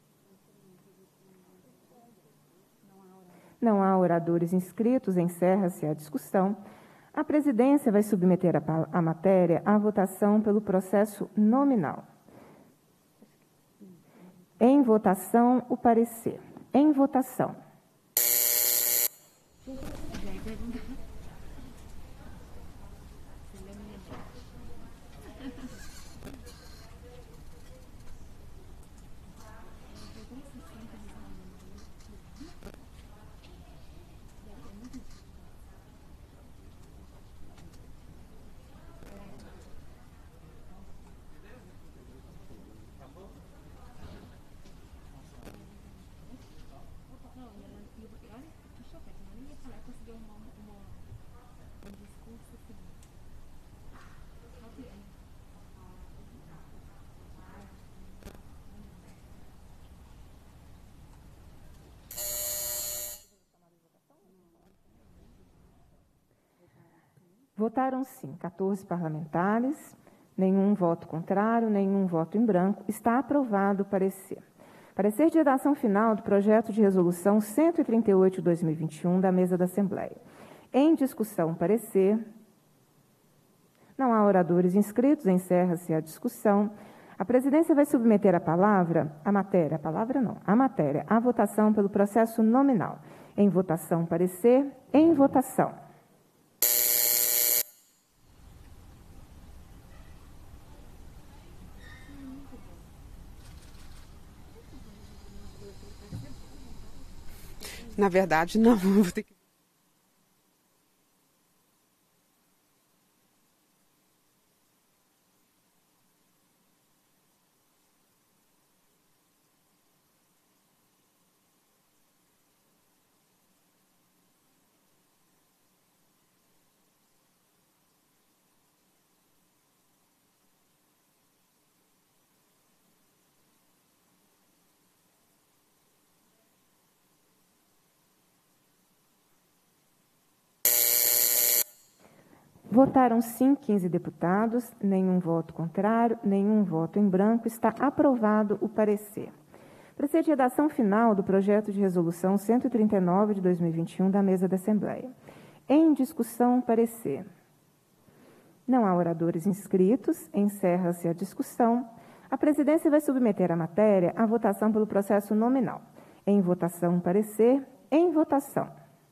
Não há oradores inscritos, encerra-se a discussão. A presidência vai submeter a matéria à votação pelo processo nominal. Em votação, o parecer. Em votação. Votaram sim 14 parlamentares, nenhum voto contrário, nenhum voto em branco. Está aprovado o parecer. Parecer de redação final do projeto de resolução 138 de 2021 da mesa da Assembleia. Em discussão, parecer. Não há oradores inscritos, encerra-se a discussão. A presidência vai submeter a matéria à votação pelo processo nominal. Em votação, parecer. Em votação. Na verdade, não. Vou ter que... Votaram sim 15 deputados, nenhum voto contrário, nenhum voto em branco. Está aprovado o parecer. Parecer de redação final do projeto de resolução 139 de 2021 da mesa da Assembleia. Em discussão, parecer. Não há oradores inscritos. Encerra-se a discussão. A presidência vai submeter a matéria à votação pelo processo nominal. Em votação, parecer. Em votação.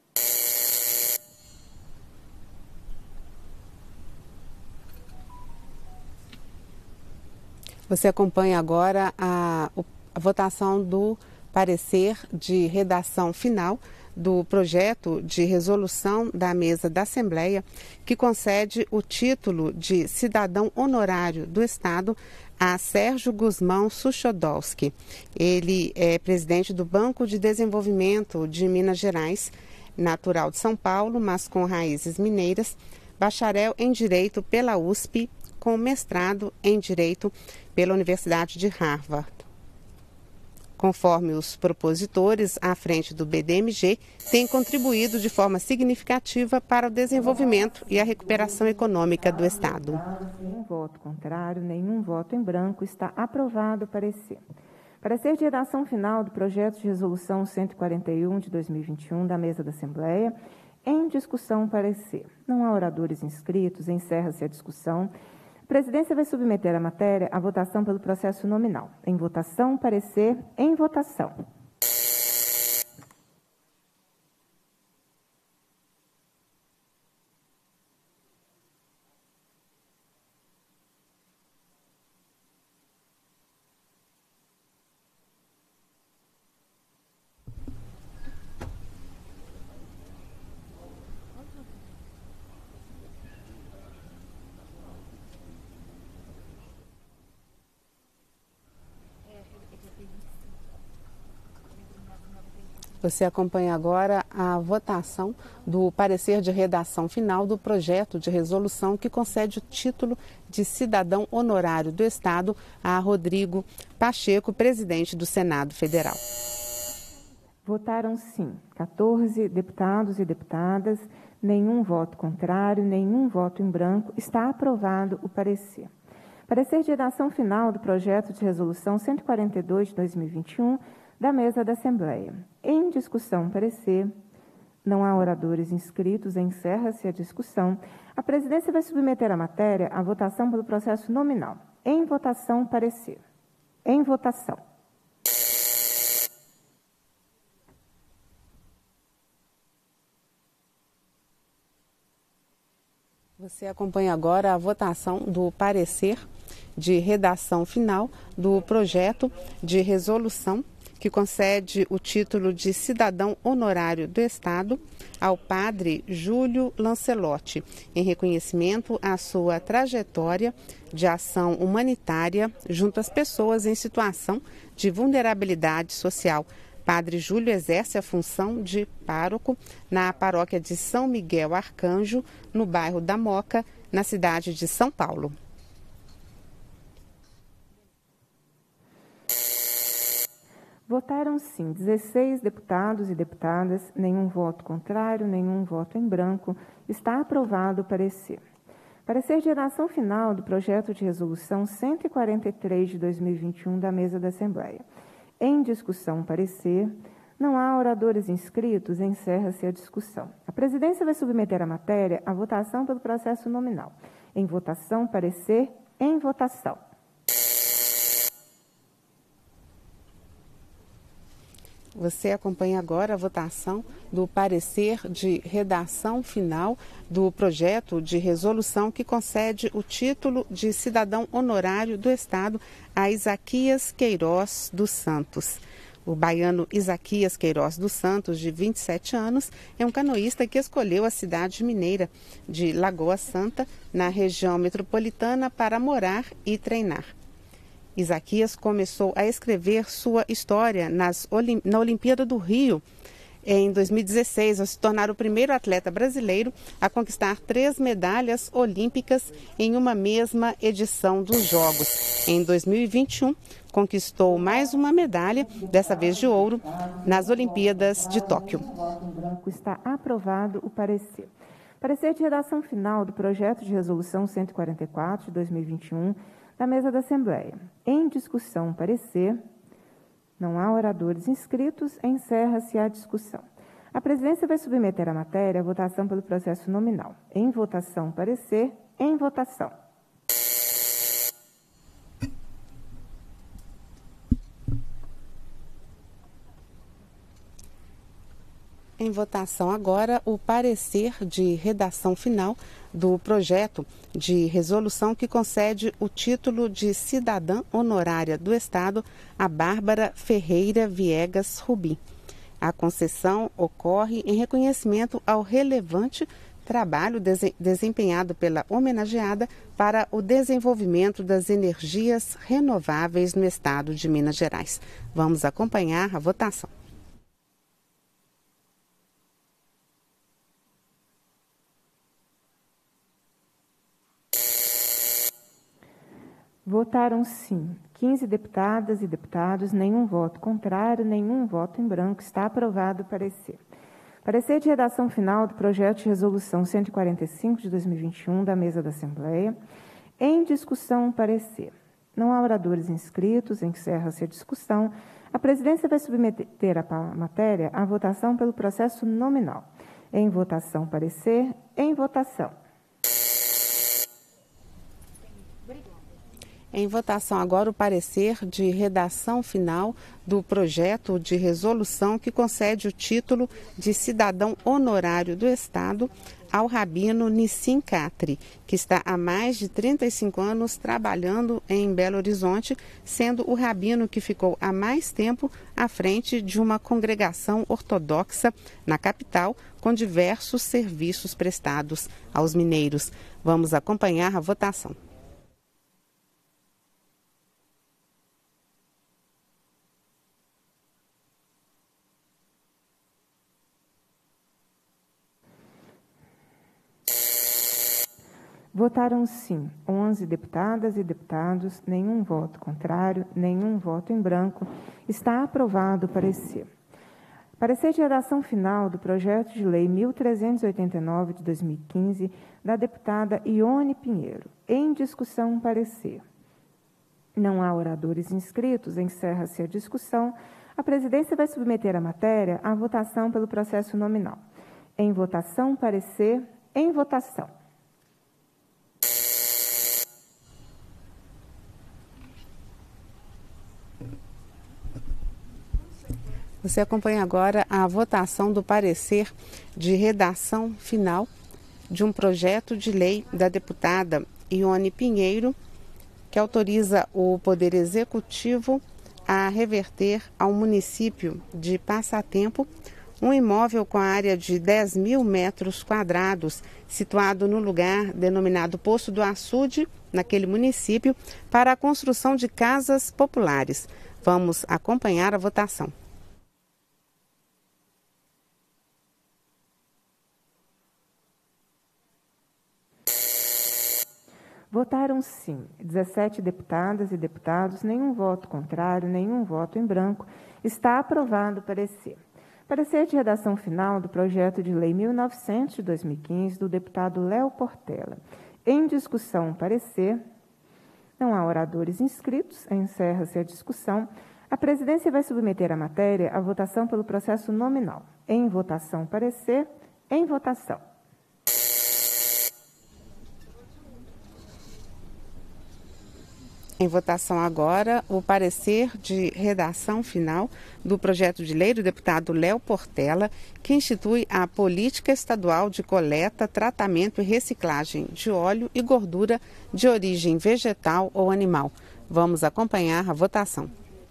Você acompanha agora a votação do parecer de redação final do projeto de resolução da mesa da Assembleia, que concede o título de cidadão honorário do Estado a Sérgio Guzmão Suchodolski. Ele é presidente do Banco de Desenvolvimento de Minas Gerais, natural de São Paulo, mas com raízes mineiras, bacharel em Direito pela USP, com mestrado em Direito pela Universidade de Harvard. Conforme os propositores, à frente do BDMG, tem contribuído de forma significativa para o desenvolvimento e a recuperação econômica do Estado. Nenhum voto contrário, nenhum voto em branco. Está aprovado o parecer. Parecer de redação final do projeto de resolução 141 de 2021 da mesa da Assembleia. Em discussão, parecer. Não há oradores inscritos. Encerra-se a discussão. A presidência vai submeter a matéria à votação pelo processo nominal. Em votação, parecer. Em votação. Você acompanha agora a votação do parecer de redação final do projeto de resolução que concede o título de cidadão honorário do Estado a Rodrigo Pacheco, presidente do Senado Federal. Votaram sim 14 deputados e deputadas, nenhum voto contrário, nenhum voto em branco. Está aprovado o parecer. Parecer de redação final do projeto de resolução 142 de 2021 da mesa da Assembleia. Em discussão, parecer. Não há oradores inscritos. Encerra-se a discussão. A presidência vai submeter a matéria à votação pelo processo nominal. Em votação, parecer. Em votação. Você acompanha agora a votação do parecer de redação final do projeto de resolução que concede o título de cidadão honorário do Estado ao padre Júlio Lancelotti, em reconhecimento à sua trajetória de ação humanitária junto às pessoas em situação de vulnerabilidade social. Padre Júlio exerce a função de pároco na paróquia de São Miguel Arcanjo, no bairro da Moca, na cidade de São Paulo. Votaram sim 16 deputados e deputadas, nenhum voto contrário, nenhum voto em branco. Está aprovado o parecer. Parecer de redação final do projeto de resolução 143 de 2021 da mesa da Assembleia. Em discussão, parecer. Não há oradores inscritos. Encerra-se a discussão. A presidência vai submeter a matéria à votação pelo processo nominal. Em votação, parecer. Em votação. Você acompanha agora a votação do parecer de redação final do projeto de resolução que concede o título de cidadão honorário do Estado a Isaquias Queiroz dos Santos. O baiano Isaquias Queiroz dos Santos, de 27 anos, é um canoísta que escolheu a cidade mineira de Lagoa Santa, na região metropolitana, para morar e treinar. Isaquias começou a escrever sua história na Olimpíada do Rio em 2016, ao se tornar o primeiro atleta brasileiro a conquistar 3 medalhas olímpicas em uma mesma edição dos Jogos. Em 2021, conquistou mais uma medalha, dessa vez de ouro, nas Olimpíadas de Tóquio. Está aprovado o parecer. Parecer de redação final do projeto de resolução 144 de 2021 da mesa da Assembleia. Em discussão, parecer. Não há oradores inscritos, encerra-se a discussão. A presidência vai submeter a matéria à votação pelo processo nominal. Em votação, parecer. Em votação. Em votação agora o parecer de redação final do projeto de resolução que concede o título de cidadã honorária do Estado a Bárbara Ferreira Viegas Rubim. A concessão ocorre em reconhecimento ao relevante trabalho desempenhado pela homenageada para o desenvolvimento das energias renováveis no Estado de Minas Gerais. Vamos acompanhar a votação. Votaram sim 15 deputadas e deputados, nenhum voto contrário, nenhum voto em branco. Está aprovado o parecer. Parecer de redação final do projeto de resolução 145 de 2021 da mesa da Assembleia. Em discussão, parecer. Não há oradores inscritos, encerra-se a discussão. A presidência vai submeter a matéria à votação pelo processo nominal. Em votação, parecer. Em votação. Em votação agora o parecer de redação final do projeto de resolução que concede o título de cidadão honorário do Estado ao rabino Nissim Catri, que está há mais de 35 anos trabalhando em Belo Horizonte, sendo o rabino que ficou há mais tempo à frente de uma congregação ortodoxa na capital, com diversos serviços prestados aos mineiros. Vamos acompanhar a votação. Votaram sim 11 deputadas e deputados, nenhum voto contrário, nenhum voto em branco. Está aprovado o parecer. Parecer de redação final do projeto de lei 1389 de 2015 da deputada Ione Pinheiro. Em discussão, parecer. Não há oradores inscritos, encerra-se a discussão. A presidência vai submeter a matéria à votação pelo processo nominal. Em votação, parecer. Em votação. Você acompanha agora a votação do parecer de redação final de um projeto de lei da deputada Ione Pinheiro, que autoriza o Poder Executivo a reverter ao município de Passatempo um imóvel com a área de 10.000 metros quadrados, situado no lugar denominado Poço do Açude, naquele município, para a construção de casas populares. Vamos acompanhar a votação. Votaram sim 17 deputadas e deputados, nenhum voto contrário, nenhum voto em branco. Está aprovado o parecer. Parecer de redação final do projeto de lei 1900 de 2015 do deputado Léo Portela. Em discussão, parecer. Não há oradores inscritos, encerra-se a discussão. A presidência vai submeter a matéria à votação pelo processo nominal. Em votação, parecer. Em votação. Em votação agora, o parecer de redação final do projeto de lei do deputado Léo Portela, que institui a Política Estadual de Coleta, Tratamento e Reciclagem de óleo e gordura de origem vegetal ou animal. Vamos acompanhar a votação.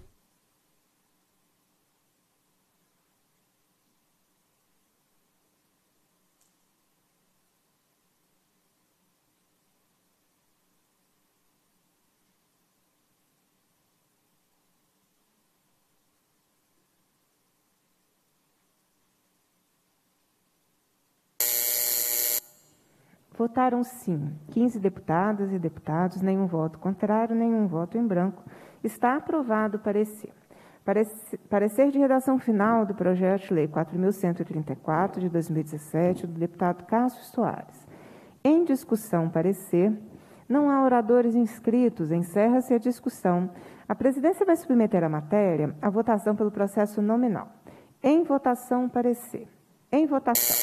Votaram sim 15 deputadas e deputados, nenhum voto contrário, nenhum voto em branco. Está aprovado o parecer. Parecer de redação final do projeto de lei 4.134, de 2017, do deputado Cássio Soares. Em discussão, parecer. Não há oradores inscritos. Encerra-se a discussão. A presidência vai submeter a matéria à votação pelo processo nominal. Em votação, parecer. Em votação.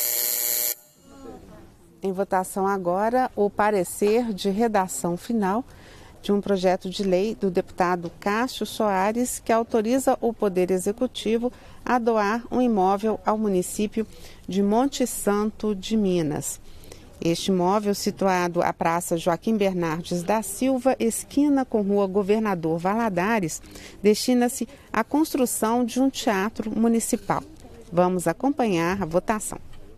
Em votação agora, o parecer de redação final de um projeto de lei do deputado Cássio Soares, que autoriza o Poder Executivo a doar um imóvel ao município de Monte Santo de Minas. Este imóvel, situado à Praça Joaquim Bernardes da Silva, esquina com Rua Governador Valadares, destina-se à construção de um teatro municipal. Vamos acompanhar a votação.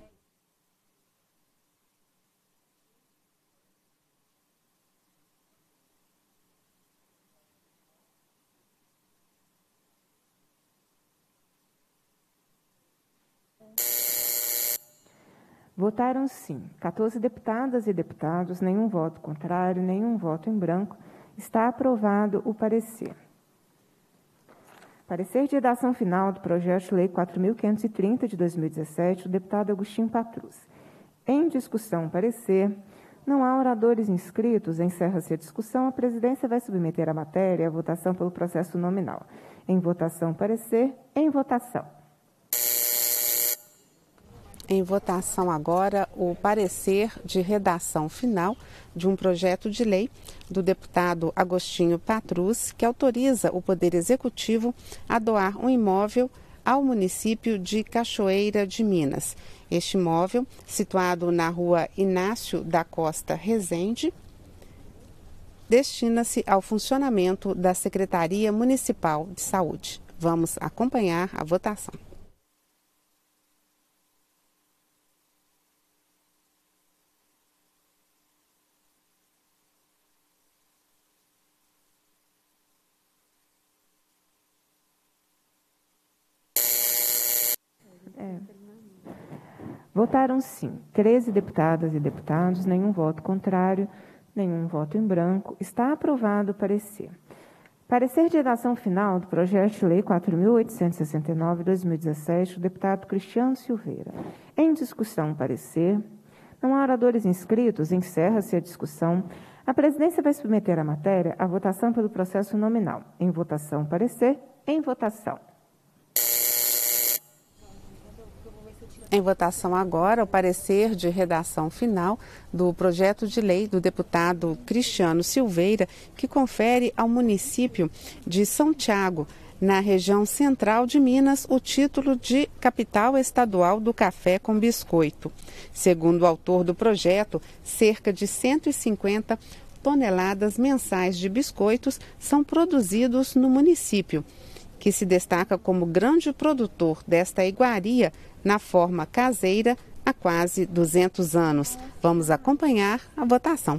Votaram sim 14 deputadas e deputados, nenhum voto contrário, nenhum voto em branco. Está aprovado o parecer. Parecer de redação final do projeto de lei 4.530, de 2017, do deputado Agostinho Patrus. Em discussão, parecer. Não há oradores inscritos. Encerra-se a discussão. A presidência vai submeter a matéria à votação pelo processo nominal. Em votação, parecer. Em votação. Em votação agora, o parecer de redação final de um projeto de lei do deputado Agostinho Patrus, que autoriza o Poder Executivo a doar um imóvel ao município de Cachoeira de Minas. Este imóvel, situado na rua Inácio da Costa Rezende, destina-se ao funcionamento da Secretaria Municipal de Saúde. Vamos acompanhar a votação. Votaram sim 13 deputadas e deputados, nenhum voto contrário, nenhum voto em branco. Está aprovado o parecer. Parecer de redação final do projeto de lei 4.869, 2017, do deputado Cristiano Silveira. Em discussão, parecer. Não há oradores inscritos. Encerra-se a discussão. A presidência vai submeter a matéria à votação pelo processo nominal. Em votação, parecer. Em votação. Em votação agora, o parecer de redação final do projeto de lei do deputado Cristiano Silveira, que confere ao município de São Tiago, na região central de Minas, o título de capital estadual do café com biscoito. Segundo o autor do projeto, cerca de 150 toneladas mensais de biscoitos são produzidos no município, que se destaca como grande produtor desta iguaria na forma caseira há quase 200 anos. Vamos acompanhar a votação.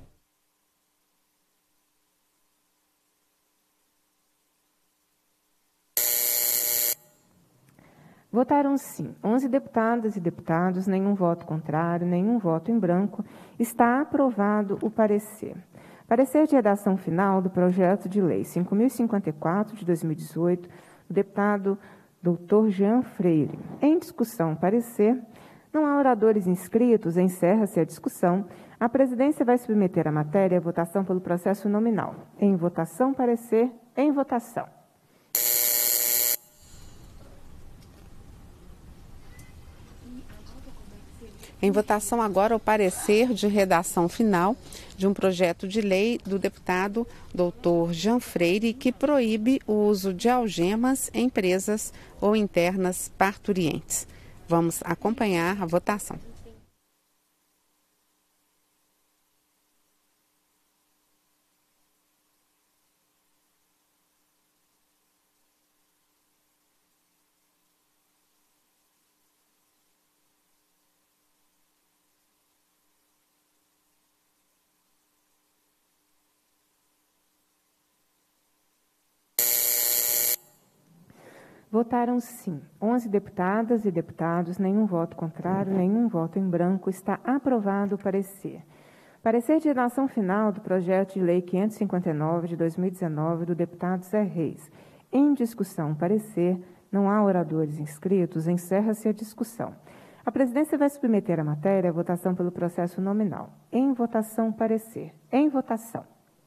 Votaram sim 11 deputadas e deputados, nenhum voto contrário, nenhum voto em branco. Está aprovado o parecer. Parecer de redação final do projeto de lei 5.054, de 2018, do deputado Dr. Jean Freire. Em discussão, parecer. Não há oradores inscritos. Encerra-se a discussão. A presidência vai submeter a matéria à votação pelo processo nominal. Em votação, parecer. Em votação. Em votação agora o parecer de redação final de um projeto de lei do deputado Dr. Jean Freire, que proíbe o uso de algemas em presas ou internas parturientes. Vamos acompanhar a votação. Votaram sim 11 deputadas e deputados, nenhum voto contrário, nenhum voto em branco. Está aprovado o parecer. Parecer de redação final do projeto de lei 559, de 2019, do deputado Zé Reis. Em discussão, parecer. Não há oradores inscritos. Encerra-se a discussão. A presidência vai submeter a matéria à votação pelo processo nominal. Em votação, parecer. Em votação.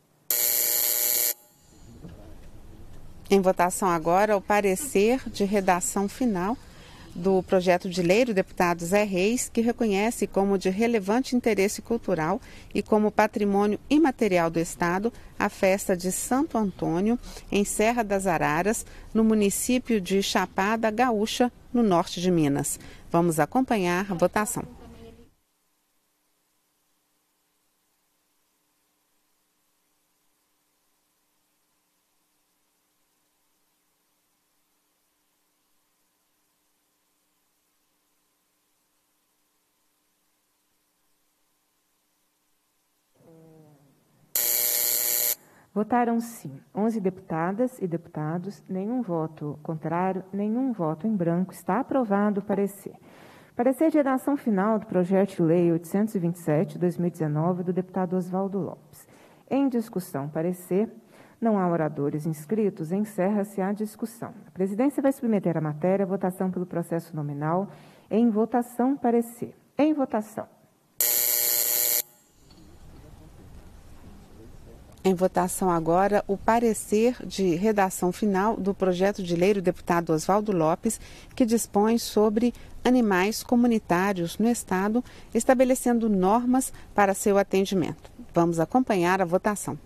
Em votação agora o parecer de redação final do projeto de lei do deputado Zé Reis, que reconhece como de relevante interesse cultural e como patrimônio imaterial do Estado a festa de Santo Antônio, em Serra das Araras, no município de Chapada Gaúcha, no norte de Minas. Vamos acompanhar a votação. Votaram sim 11 deputadas e deputados, nenhum voto contrário, nenhum voto em branco. Está aprovado o parecer. Parecer de redação final do projeto de lei 827/2019 do deputado Oswaldo Lopes. Em discussão, parecer. Não há oradores inscritos. Encerra-se a discussão. A presidência vai submeter a matéria à votação pelo processo nominal. Em votação, parecer. Em votação. Em votação agora o parecer de redação final do projeto de lei do deputado Oswaldo Lopes, que dispõe sobre animais comunitários no Estado, estabelecendo normas para seu atendimento. Vamos acompanhar a votação.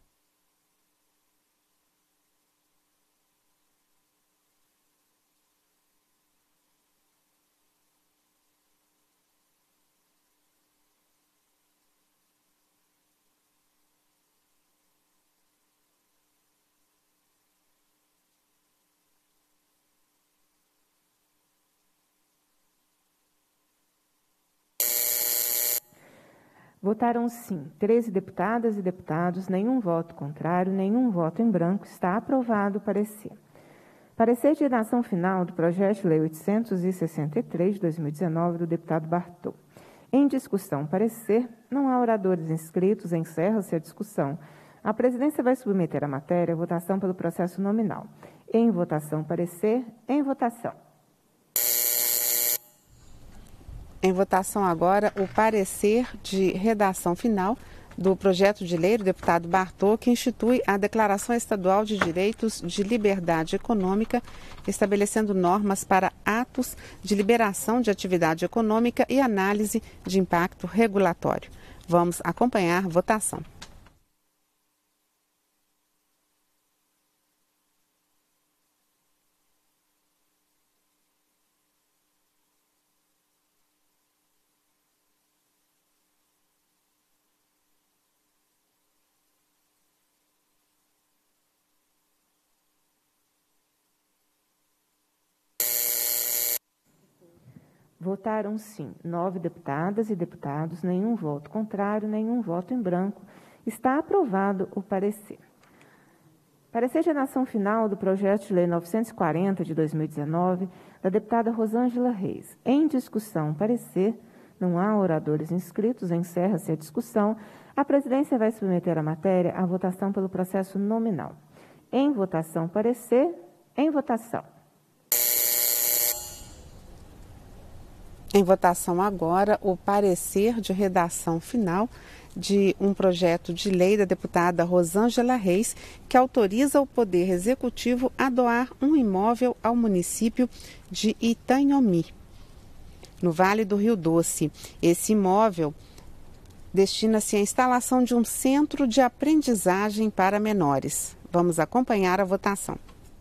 Votaram sim 13 deputadas e deputados, nenhum voto contrário, nenhum voto em branco. Está aprovado o parecer. Parecer de redação final do projeto de lei 863 de 2019 do deputado Bartô. Em discussão, parecer. Não há oradores inscritos. Encerra-se a discussão. A presidência vai submeter a matéria à votação pelo processo nominal. Em votação, parecer. Em votação. Em votação agora o parecer de redação final do projeto de lei do deputado Bartô, que institui a Declaração Estadual de Direitos de Liberdade Econômica, estabelecendo normas para atos de liberação de atividade econômica e análise de impacto regulatório. Vamos acompanhar a votação. Votaram sim 9 deputadas e deputados, nenhum voto contrário, nenhum voto em branco. Está aprovado o parecer. Parecer de redação final do projeto de lei 940 de 2019 da deputada Rosângela Reis. Em discussão, parecer. Não há oradores inscritos. Encerra-se a discussão. A presidência vai submeter a matéria à votação pelo processo nominal. Em votação, parecer. Em votação. Em votação agora o parecer de redação final de um projeto de lei da deputada Rosângela Reis, que autoriza o Poder Executivo a doar um imóvel ao município de Itanhomi, no Vale do Rio Doce. Esse imóvel destina-se à instalação de um centro de aprendizagem para menores. Vamos acompanhar a votação.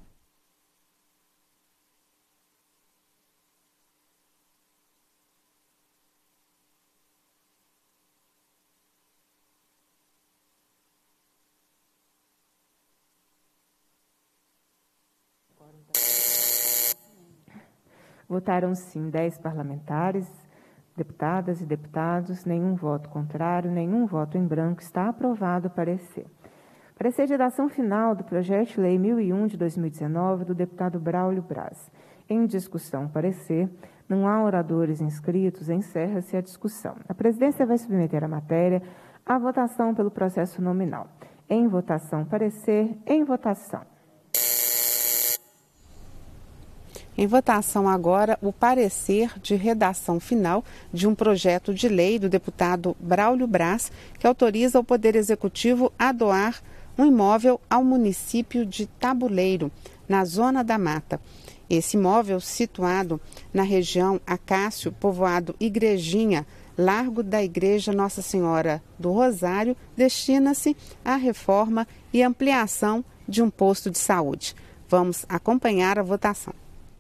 Votaram sim 10 parlamentares, deputadas e deputados, nenhum voto contrário, nenhum voto em branco. Está aprovado o parecer. Parecer de redação final do projeto de lei 1001 de 2019 do deputado Braulio Braz. Em discussão, parecer. Não há oradores inscritos. Encerra-se a discussão. A presidência vai submeter a matéria à votação pelo processo nominal. Em votação, parecer. Em votação. Em votação agora, o parecer de redação final de um projeto de lei do deputado Braulio Braz, que autoriza o Poder Executivo a doar um imóvel ao município de Tabuleiro, na Zona da Mata. Esse imóvel, situado na região Acácio, povoado Igrejinha, Largo da Igreja Nossa Senhora do Rosário, destina-se à reforma e ampliação de um posto de saúde. Vamos acompanhar a votação.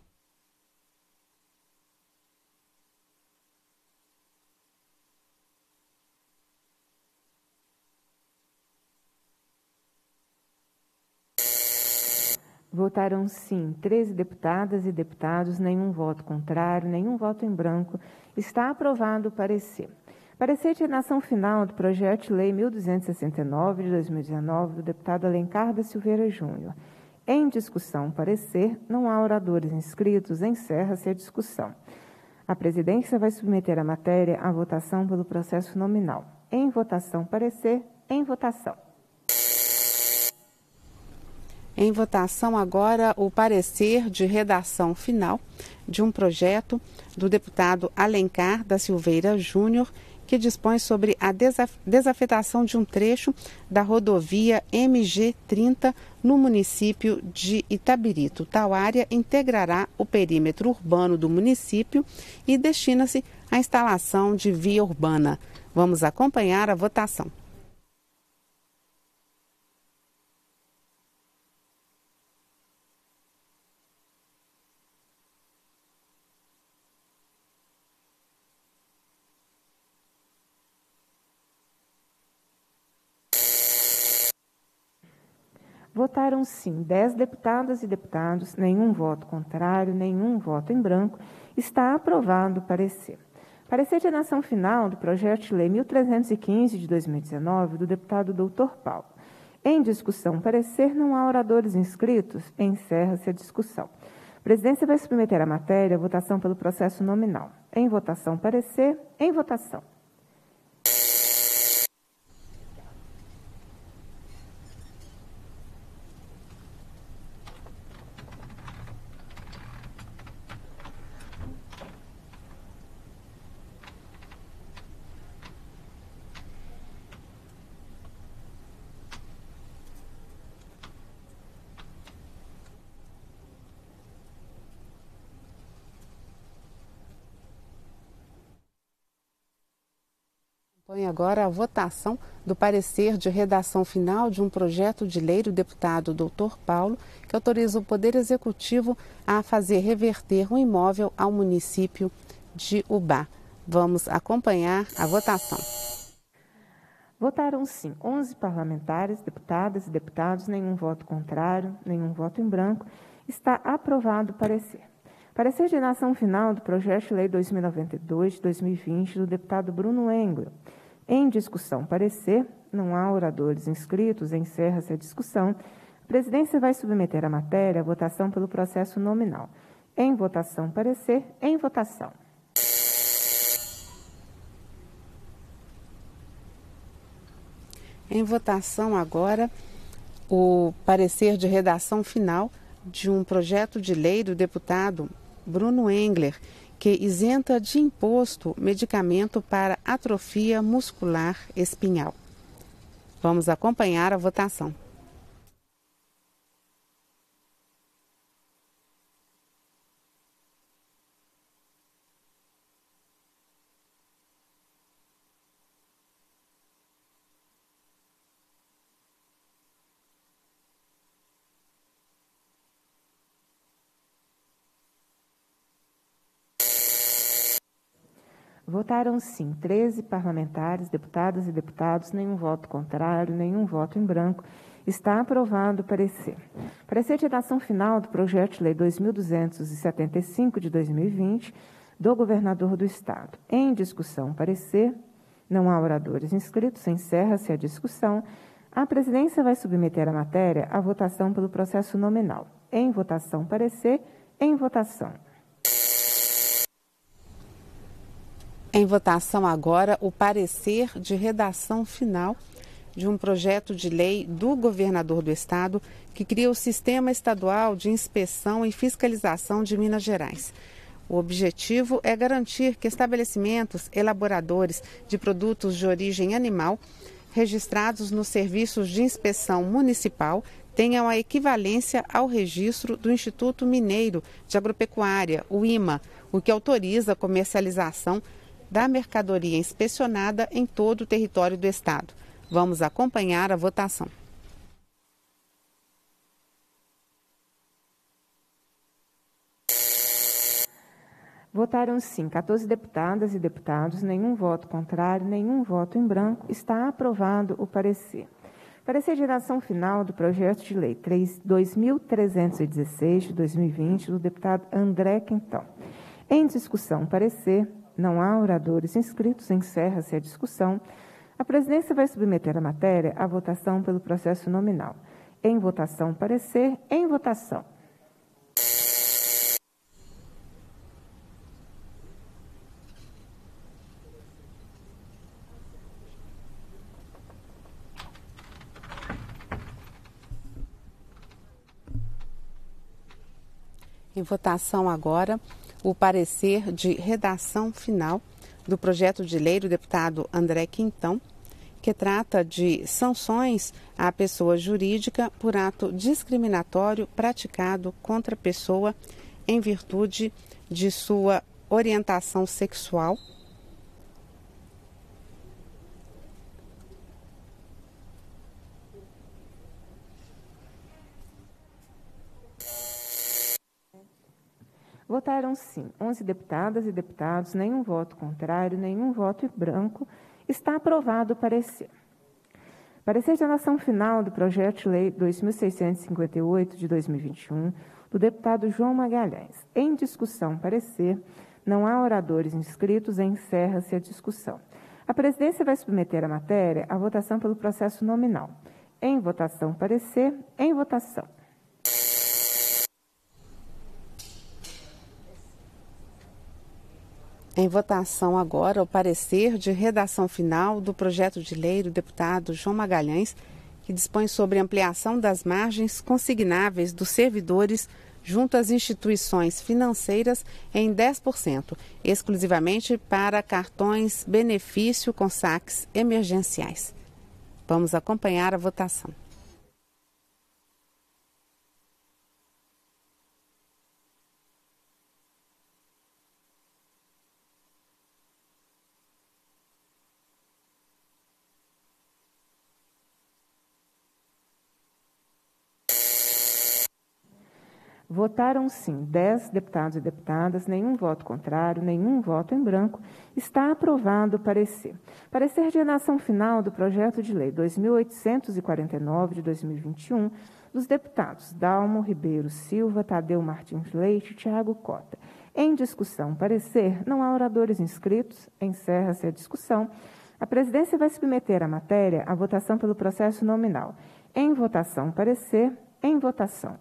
Votaram sim 13 deputadas e deputados, nenhum voto contrário, nenhum voto em branco. Está aprovado o parecer. Parecer de redação final do projeto de lei 1269 de 2019 do deputado Alencar da Silveira Júnior. Em discussão, parecer, não há oradores inscritos, encerra-se a discussão. A presidência vai submeter a matéria à votação pelo processo nominal. Em votação, parecer, em votação. Em votação agora o parecer de redação final de um projeto do deputado Alencar da Silveira Júnior, que dispõe sobre a desafetação de um trecho da rodovia MG-30 no município de Itabirito. Tal área integrará o perímetro urbano do município e destina-se à instalação de via urbana. Vamos acompanhar a votação. Votaram sim 10 deputadas e deputados, nenhum voto contrário, nenhum voto em branco. Está aprovado o parecer. Parecer de redação final do projeto de lei 1315 de 2019 do deputado Dr. Paulo. Em discussão, parecer, não há oradores inscritos, encerra-se a discussão. A presidência vai submeter a matéria à votação pelo processo nominal. Em votação, parecer, em votação. Põe agora a votação do parecer de redação final de um projeto de lei do deputado Dr. Paulo, que autoriza o Poder Executivo a fazer reverter um imóvel ao município de Ubá. Vamos acompanhar a votação. Votaram sim 11 parlamentares, deputadas e deputados, nenhum voto contrário, nenhum voto em branco. Está aprovado o parecer. Parecer de redação final do projeto de lei 2092 de 2020 do deputado Bruno Engler. Em discussão, parecer, não há oradores inscritos, encerra-se a discussão. A presidência vai submeter a matéria à votação pelo processo nominal. Em votação, parecer, em votação. Em votação agora o parecer de redação final de um projeto de lei do deputado Bruno Engler, que isenta de imposto medicamento para atrofia muscular espinhal. Vamos acompanhar a votação. Votaram sim 13 parlamentares, deputadas e deputados, nenhum voto contrário, nenhum voto em branco. Está aprovado o parecer. Parecer de redação final do projeto de lei 2275 de 2020 do governador do Estado. Em discussão, parecer, não há oradores inscritos, encerra-se a discussão. A presidência vai submeter a matéria à votação pelo processo nominal. Em votação, parecer, em votação. Em votação agora o parecer de redação final de um projeto de lei do governador do estado que cria o Sistema Estadual de Inspeção e Fiscalização de Minas Gerais. O objetivo é garantir que estabelecimentos elaboradores de produtos de origem animal registrados nos serviços de inspeção municipal tenham a equivalência ao registro do Instituto Mineiro de Agropecuária, o IMA, o que autoriza a comercialização da mercadoria inspecionada em todo o território do estado. Vamos acompanhar a votação. Votaram sim 14 deputadas e deputados, nenhum voto contrário, nenhum voto em branco. Está aprovado o parecer. Parecer de redação final do projeto de lei 2316 de 2020 do deputado André Quintão. Em discussão, parecer. Não há oradores inscritos. Encerra-se a discussão. A presidência vai submeter a matéria à votação pelo processo nominal. Em votação, parecer. Em votação. Em votação agora, o parecer de redação final do projeto de lei do deputado André Quintão, que trata de sanções à pessoa jurídica por ato discriminatório praticado contra a pessoa em virtude de sua orientação sexual. Votaram sim 11 deputadas e deputados, nenhum voto contrário, nenhum voto em branco. Está aprovado o parecer. Parecer de redação final do projeto de lei 2658 de 2021 do deputado João Magalhães. Em discussão, parecer. Não há oradores inscritos. Encerra-se a discussão. A presidência vai submeter a matéria à votação pelo processo nominal. Em votação, parecer. Em votação. Em votação agora, o parecer de redação final do projeto de lei do deputado João Magalhães, que dispõe sobre ampliação das margens consignáveis dos servidores junto às instituições financeiras em 10%, exclusivamente para cartões benefício com saques emergenciais. Vamos acompanhar a votação. Votaram sim 10 deputados e deputadas, nenhum voto contrário, nenhum voto em branco. Está aprovado o parecer. Parecer de redação final do projeto de lei 2849 de 2021 dos deputados Dalmo Ribeiro Silva, Tadeu Martins Leite e Tiago Cota. Em discussão, parecer. Não há oradores inscritos. Encerra-se a discussão. A presidência vai submeter a matéria à votação pelo processo nominal. Em votação, parecer. Em votação.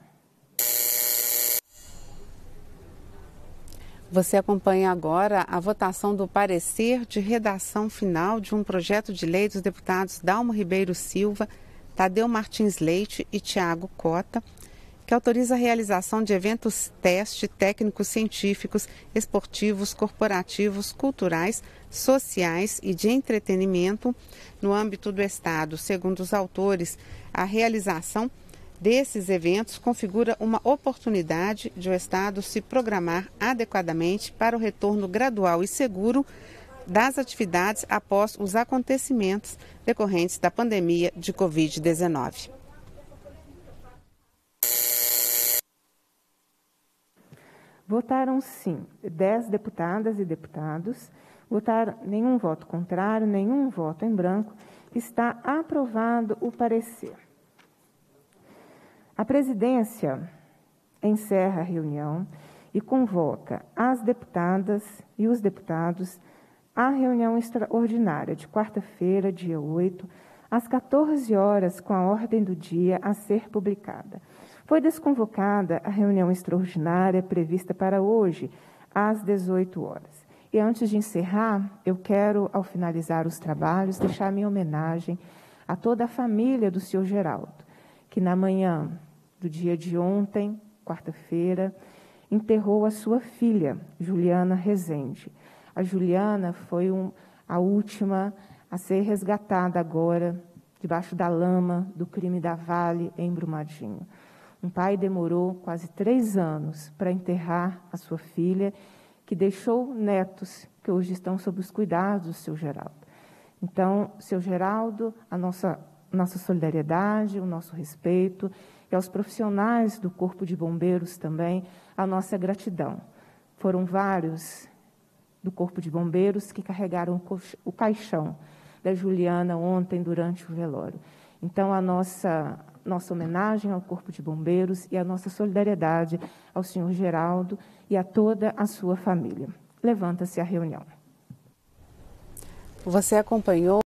Você acompanha agora a votação do parecer de redação final de um projeto de lei dos deputados Dalmo Ribeiro Silva, Tadeu Martins Leite e Tiago Cota, que autoriza a realização de eventos teste técnicos científicos, esportivos, corporativos, culturais, sociais e de entretenimento no âmbito do Estado. Segundo os autores, a realização desses eventos configura uma oportunidade de o Estado se programar adequadamente para o retorno gradual e seguro das atividades após os acontecimentos decorrentes da pandemia de Covid-19. Votaram sim 10 deputadas e deputados, votaram nenhum voto contrário, nenhum voto em branco. Está aprovado o parecer. A presidência encerra a reunião e convoca as deputadas e os deputados à reunião extraordinária de quarta-feira, dia 8, às 14 horas, com a ordem do dia a ser publicada. Foi desconvocada a reunião extraordinária prevista para hoje, às 18 horas. E antes de encerrar, eu quero, ao finalizar os trabalhos, deixar minha homenagem a toda a família do senhor Geraldo, que na manhã do dia de ontem, quarta-feira, enterrou a sua filha, Juliana Rezende. A Juliana foi a última a ser resgatada agora, debaixo da lama do crime da Vale, em Brumadinho. Um pai demorou quase 3 anos para enterrar a sua filha, que deixou netos que hoje estão sob os cuidados do seu Geraldo. Então, seu Geraldo, a nossa solidariedade, o nosso respeito, e aos profissionais do Corpo de Bombeiros também, a nossa gratidão. Foram vários do Corpo de Bombeiros que carregaram o caixão da Juliana ontem durante o velório. Então, a nossa homenagem ao Corpo de Bombeiros e a nossa solidariedade ao senhor Geraldo e a toda a sua família. Levanta-se a reunião. Você acompanhou